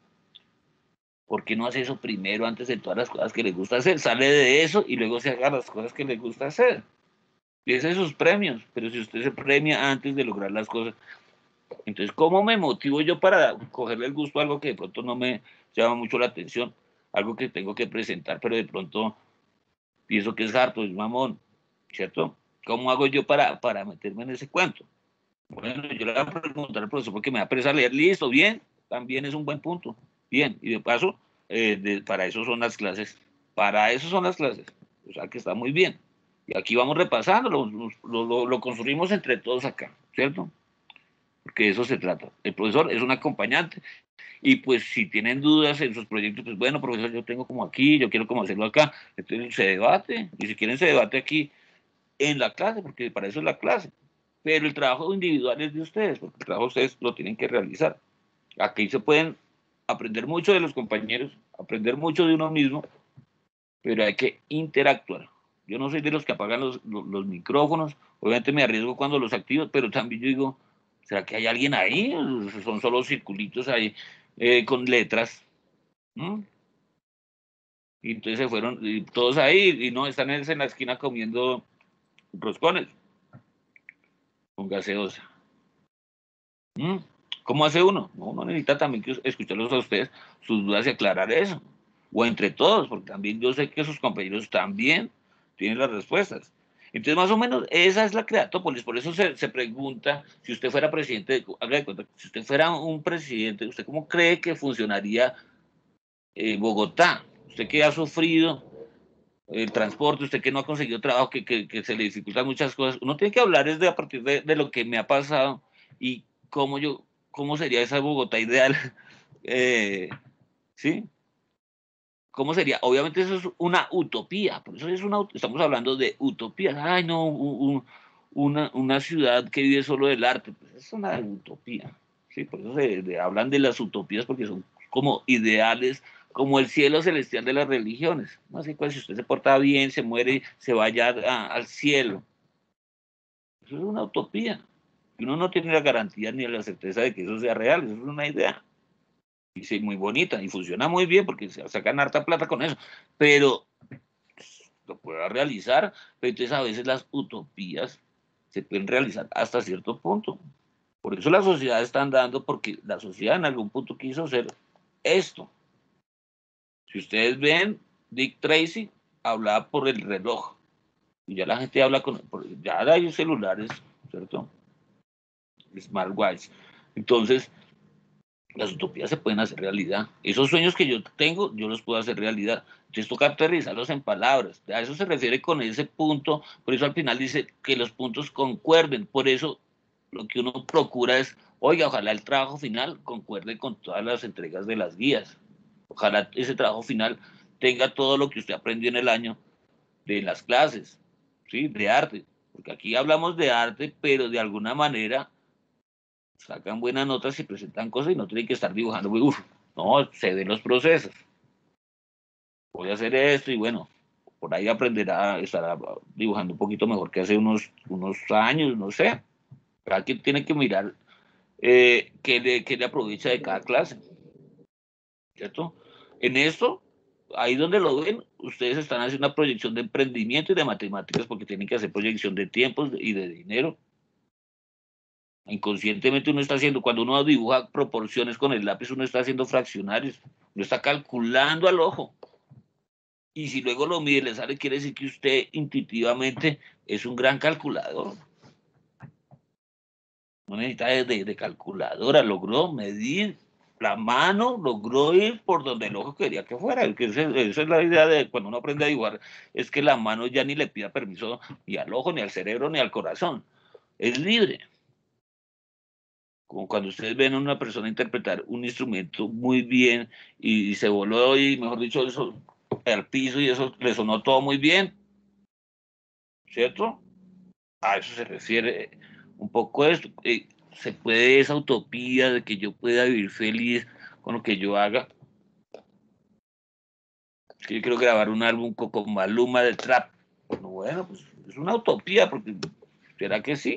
¿por qué no hace eso primero antes de todas las cosas que le gusta hacer? Sale de eso y luego se haga las cosas que le gusta hacer. Piensa sus premios, pero si usted se premia antes de lograr las cosas, entonces, ¿cómo me motivo yo para cogerle el gusto a algo que de pronto no me llama mucho la atención? Algo que tengo que presentar, pero de pronto pienso que es harto, es mamón, ¿cierto? ¿Cómo hago yo para, para meterme en ese cuento? Bueno, yo le voy a preguntar al profesor porque me va a presar leer, listo, bien, también es un buen punto, bien, y de paso, eh, de, para eso son las clases, para eso son las clases, o sea que está muy bien. Y aquí vamos repasando, lo, lo, lo, lo construimos entre todos acá, ¿cierto? Porque de eso se trata. El profesor es un acompañante y pues si tienen dudas en sus proyectos, pues bueno, profesor, yo tengo como aquí, yo quiero como hacerlo acá, entonces se debate y si quieren se debate aquí en la clase, porque para eso es la clase. Pero el trabajo individual es de ustedes, porque el trabajo ustedes lo tienen que realizar. Aquí se pueden aprender mucho de los compañeros, aprender mucho de uno mismo, pero hay que interactuar. Yo no soy de los que apagan los, los, los micrófonos, obviamente me arriesgo cuando los activo, pero también yo digo, ¿será que hay alguien ahí? Son solo circulitos ahí eh, con letras. ¿Mm? Y entonces se fueron y todos ahí y no están en la esquina comiendo roscones con gaseosa. ¿Mm? ¿Cómo hace uno? No, uno necesita también que escucharlos a ustedes, sus dudas y aclarar eso. O entre todos, porque también yo sé que sus compañeros también tienen las respuestas. Entonces, más o menos, esa es la Creatópolis. Por eso se, se pregunta, si usted fuera presidente, haga de cuenta, si usted fuera un presidente, ¿usted cómo cree que funcionaría eh, Bogotá? Usted que ha sufrido el transporte, usted que no ha conseguido trabajo, que, que, que se le dificultan muchas cosas. Uno tiene que hablar es de a partir de, de lo que me ha pasado y cómo yo, cómo sería esa Bogotá ideal, eh, ¿sí? ¿Cómo sería? Obviamente eso es una utopía, por eso es una, estamos hablando de utopías. Ay, no, un, un, una, una ciudad que vive solo del arte, pues es una utopía. ¿sí? Por eso se, de, hablan de las utopías, porque son como ideales, como el cielo celestial de las religiones. No sé, pues, si usted se porta bien, se muere, se vaya a, al cielo. Eso es una utopía. Y uno no tiene la garantía ni la certeza de que eso sea real, eso es una idea. Y sí, muy bonita, y funciona muy bien porque se sacan harta plata con eso, pero lo pueda realizar, pero entonces a veces las utopías se pueden realizar hasta cierto punto. Por eso la sociedad está andando, porque la sociedad en algún punto quiso hacer esto. Si ustedes ven, Dick Tracy hablaba por el reloj, y ya la gente habla con, ya hay celulares, ¿cierto? Smartwatch. Entonces, las utopías se pueden hacer realidad. Esos sueños que yo tengo, yo los puedo hacer realidad. Entonces toca aterrizarlos en palabras. A eso se refiere con ese punto. Por eso al final dice que los puntos concuerden. Por eso lo que uno procura es, oiga, ojalá el trabajo final concuerde con todas las entregas de las guías. Ojalá ese trabajo final tenga todo lo que usted aprendió en el año de las clases, ¿sí? De arte. Porque aquí hablamos de arte, pero de alguna manera sacan buenas notas y presentan cosas y no tienen que estar dibujando, uf, no, se ven los procesos. Voy a hacer esto y bueno, por ahí aprenderá, estará dibujando un poquito mejor que hace unos, unos años, no sé. Cada quien tiene que mirar eh, qué, le, qué le aprovecha de cada clase, ¿cierto? En esto, ahí donde lo ven, ustedes están haciendo una proyección de emprendimiento y de matemáticas porque tienen que hacer proyección de tiempos y de dinero. Inconscientemente uno está haciendo, cuando uno dibuja proporciones con el lápiz, uno está haciendo fraccionarios, uno está calculando al ojo. Y si luego lo mide, le sale, quiere decir que usted intuitivamente es un gran calculador. No necesita de, de, de calculadora, logró medir la mano, logró ir por donde el ojo quería que fuera. Que esa, esa es la idea de cuando uno aprende a dibujar, es que la mano ya ni le pida permiso ni al ojo, ni al cerebro, ni al corazón. Es libre. Como cuando ustedes ven a una persona interpretar un instrumento muy bien y, y se voló y, mejor dicho, eso al piso y eso le sonó todo muy bien, ¿cierto? A eso se refiere un poco esto. Eh, se puede esa utopía de que yo pueda vivir feliz con lo que yo haga. Es que yo quiero grabar un álbum con, con Maluma de trap. Bueno, pues es una utopía, porque ¿será que sí?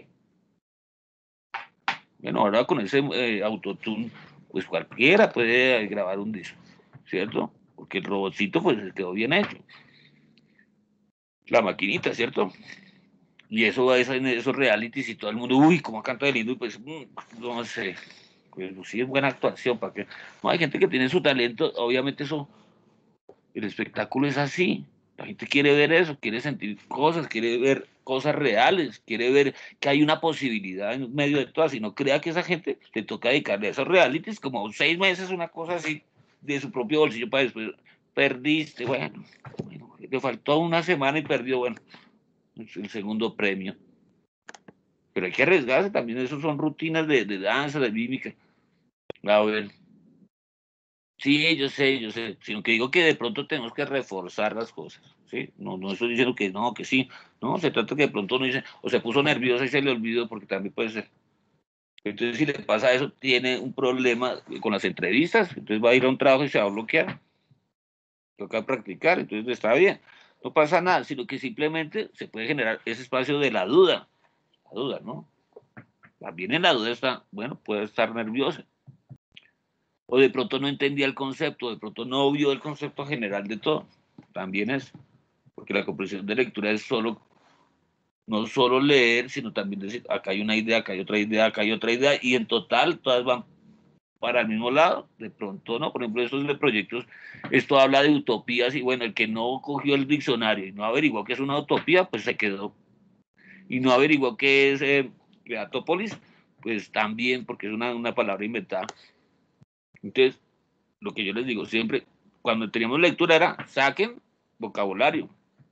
Bueno, ahora con ese eh, autotune, pues cualquiera puede grabar un disco, ¿cierto? Porque el robotcito pues quedó bien hecho. La maquinita, ¿cierto? Y eso va en esos realities y todo el mundo, uy, cómo canta de lindo, y pues, mmm, no sé, pues sí es buena actuación, ¿para qué? No, hay gente que tiene su talento, obviamente eso, el espectáculo es así. La gente quiere ver eso, quiere sentir cosas, quiere ver cosas reales, quiere ver que hay una posibilidad en medio de todas, y no crea que esa gente le toca dedicarle a esos realities como seis meses, una cosa así, de su propio bolsillo para después, perdiste, bueno, bueno, le faltó una semana y perdió, bueno, el segundo premio. Pero hay que arriesgarse también, eso son rutinas de, de danza, de mímica. A ver, sí, yo sé, yo sé, sino que digo que de pronto tenemos que reforzar las cosas, ¿sí? No, no estoy diciendo que no, que sí, no, se trata que de pronto uno dice, o se puso nervioso y se le olvidó, porque también puede ser. Entonces, si le pasa eso, tiene un problema con las entrevistas, entonces va a ir a un trabajo y se va a bloquear, toca practicar, entonces está bien, no pasa nada, sino que simplemente se puede generar ese espacio de la duda, la duda, ¿no? También en la duda está, bueno, puede estar nerviosa, o de pronto no entendía el concepto, de pronto no vio el concepto general de todo. También es, porque la comprensión de lectura es solo, no solo leer, sino también decir, acá hay una idea, acá hay otra idea, acá hay otra idea, y en total todas van para el mismo lado. De pronto, ¿no? Por ejemplo, estos de proyectos, esto habla de utopías, y bueno, el que no cogió el diccionario y no averiguó qué es una utopía, pues se quedó. Y no averiguó qué es eh, Beatópolis, pues también, porque es una, una palabra inventada. Entonces, lo que yo les digo siempre, cuando teníamos lectura era, saquen vocabulario,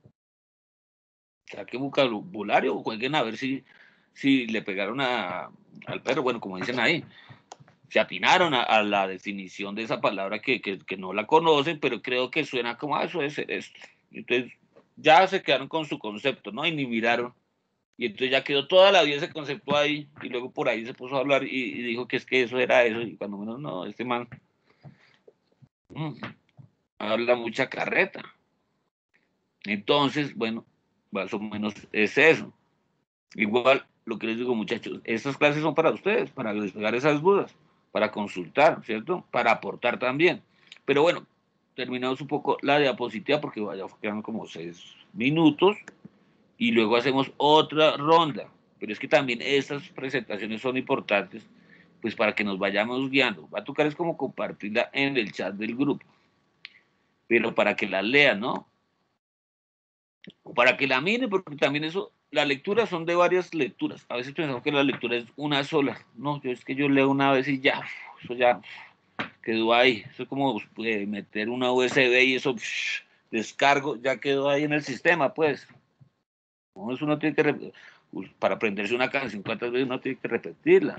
saquen vocabulario, jueguen a ver si, si le pegaron a, al perro, bueno, como dicen ahí, se atinaron a, a la definición de esa palabra que, que, que, no la conocen, pero creo que suena como, ah, eso es esto. Entonces, ya se quedaron con su concepto, ¿no? Y ni miraron Y entonces ya quedó toda la vida ese concepto ahí, y luego por ahí se puso a hablar y, y dijo que es que eso era eso, y cuando menos no, este man mmm, habla mucha carreta. Entonces, bueno, más o menos es eso. Igual, lo que les digo, muchachos, estas clases son para ustedes, para despegar esas dudas, para consultar, ¿cierto? Para aportar también. Pero bueno, terminamos un poco la diapositiva porque vaya, quedan como seis minutos y luego hacemos otra ronda. Pero es que también estas presentaciones son importantes, pues para que nos vayamos guiando. Va a tocar es como compartirla en el chat del grupo, pero para que la lean, ¿no? O para que la miren, porque también eso, las lecturas son de varias lecturas. A veces pensamos que la lectura es una sola. No, yo es que yo leo una vez y ya, eso ya quedó ahí. Eso es como eh, meter una U S B y eso psh, descargo, ya quedó ahí en el sistema, pues. No, eso uno tiene que, para aprenderse una canción, cuántas veces uno tiene que repetirla,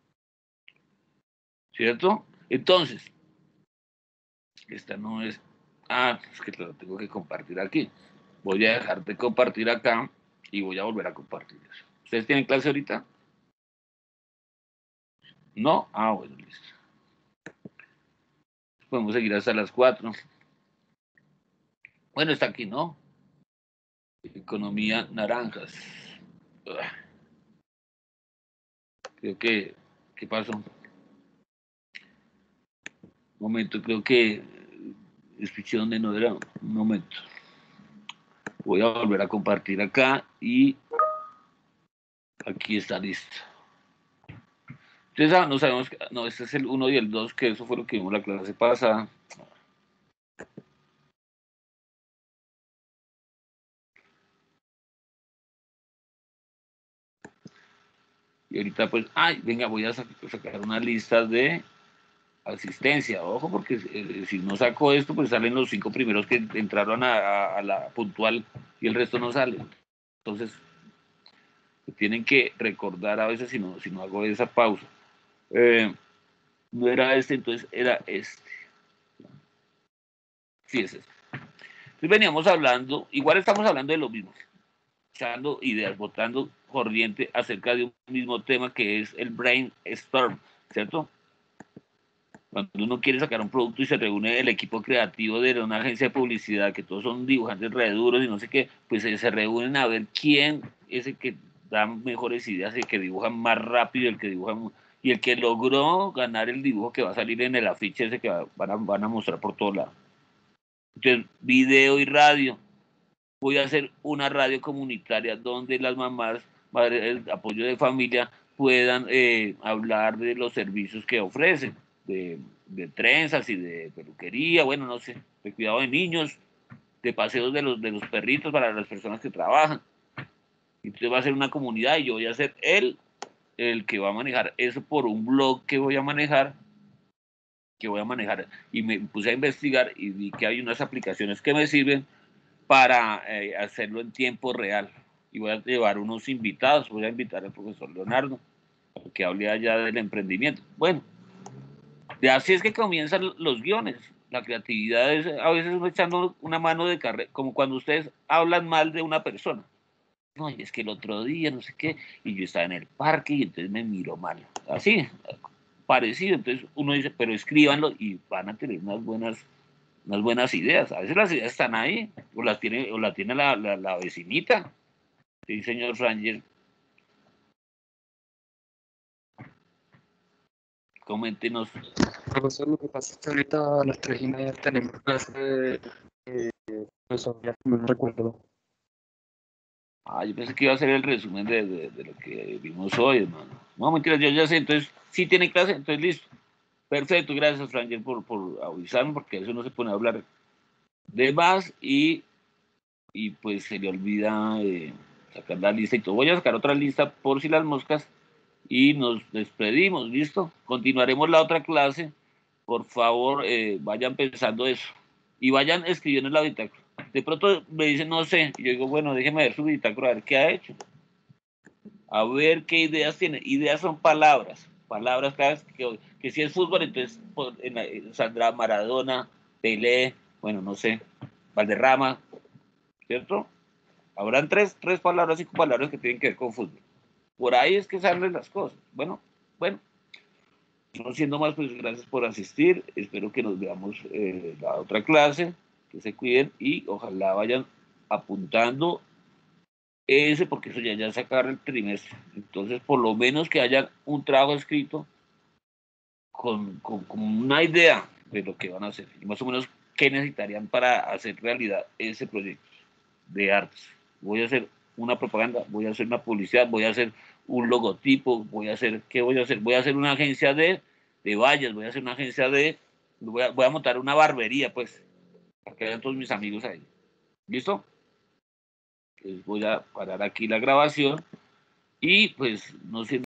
¿cierto? Entonces, esta no es, ah, es que lo tengo que compartir aquí. Voy a dejar de compartir acá y voy a volver a compartir eso. ¿Ustedes tienen clase ahorita? ¿No? Ah, bueno, listo. Podemos seguir hasta las cuatro. Bueno, está aquí, ¿no? Economía naranjas. Creo que, ¿qué pasó? Un momento, creo que escuché donde no era. Un momento. Voy a volver a compartir acá y aquí está listo. Entonces, no sabemos, no, este es el uno y el dos, que eso fue lo que vimos la clase pasada. Y ahorita pues, ay, venga, voy a sacar una lista de asistencia, ojo, porque eh, si no saco esto, pues salen los cinco primeros que entraron a, a, a la puntual y el resto no sale. Entonces, tienen que recordar a veces si no, si no hago esa pausa. Eh, no era este, entonces era este. Sí, es este. Entonces veníamos hablando, igual estamos hablando de lo mismo, echando ideas, botando corriente acerca de un mismo tema que es el brainstorm, ¿cierto? Cuando uno quiere sacar un producto y se reúne el equipo creativo de una agencia de publicidad, que todos son dibujantes re duros y no sé qué, pues se, se reúnen a ver quién es el que da mejores ideas, el que dibuja más rápido, el que dibuja y el que logró ganar el dibujo que va a salir en el afiche ese que va, van, a, van a mostrar por todos lados. Entonces, video y radio. Voy a hacer una radio comunitaria donde las mamás, el apoyo de familia, puedan eh, hablar de los servicios que ofrecen, de, de trenzas y de peluquería, bueno, no sé, de cuidado de niños, de paseos de los, de los perritos para las personas que trabajan. Entonces va a ser una comunidad y yo voy a ser el, el que va a manejar eso por un blog que voy a manejar, que voy a manejar. Y me puse a investigar y vi que hay unas aplicaciones que me sirven para eh, hacerlo en tiempo real. Y voy a llevar unos invitados, voy a invitar al profesor Leonardo, que hable allá del emprendimiento. Bueno, de así es que comienzan los guiones. La creatividad es a veces uno echando una mano de carrera, como cuando ustedes hablan mal de una persona. No, y es que el otro día, no sé qué, y yo estaba en el parque y entonces me miró mal. Así, parecido. Entonces uno dice, pero escríbanlo y van a tener unas buenas unas buenas ideas. A veces las ideas están ahí, o las tiene, o la tiene la, la, la vecinita. Sí, señor Ranger. Coméntenos. Profesor, lo que pasa es que ahorita a las tres y media tenemos clase de eh, filosofía, no me recuerdo. Ah, yo pensé que iba a ser el resumen de, de, de lo que vimos hoy, hermano. No, mentira, yo ya sé. Entonces, sí tiene clase, entonces listo. Perfecto, gracias, Ranger, por, por avisarme, porque eso no se pone a hablar de más y, y pues se le olvida eh, sacar la lista y todo. Voy a sacar otra lista por si las moscas y nos despedimos, ¿listo? Continuaremos la otra clase. Por favor, eh, vayan pensando eso y vayan escribiendo en la bitácora. De pronto me dicen, no sé, y yo digo, bueno, déjeme ver su bitácora, a ver qué ha hecho, a ver qué ideas tiene. Ideas son palabras, palabras, que, que si es fútbol, entonces en la, saldrá Maradona, Pelé, bueno, no sé, Valderrama, ¿cierto? Habrán tres, tres palabras, cinco palabras que tienen que ver con fútbol. Por ahí es que salen las cosas. Bueno, bueno. No siendo más, pues gracias por asistir. Espero que nos veamos eh, la otra clase. Que se cuiden y ojalá vayan apuntando ese, porque eso ya, ya se acaba el trimestre. Entonces, por lo menos que haya un trabajo escrito con, con, con una idea de lo que van a hacer y más o menos qué necesitarían para hacer realidad ese proyecto de artes. Voy a hacer una propaganda, voy a hacer una publicidad, voy a hacer un logotipo, voy a hacer, ¿qué voy a hacer? Voy a hacer una agencia de, de vallas, voy a hacer una agencia de, voy a, voy a montar una barbería, pues, para que vean todos mis amigos ahí. ¿Listo? Pues voy a parar aquí la grabación y pues no sé.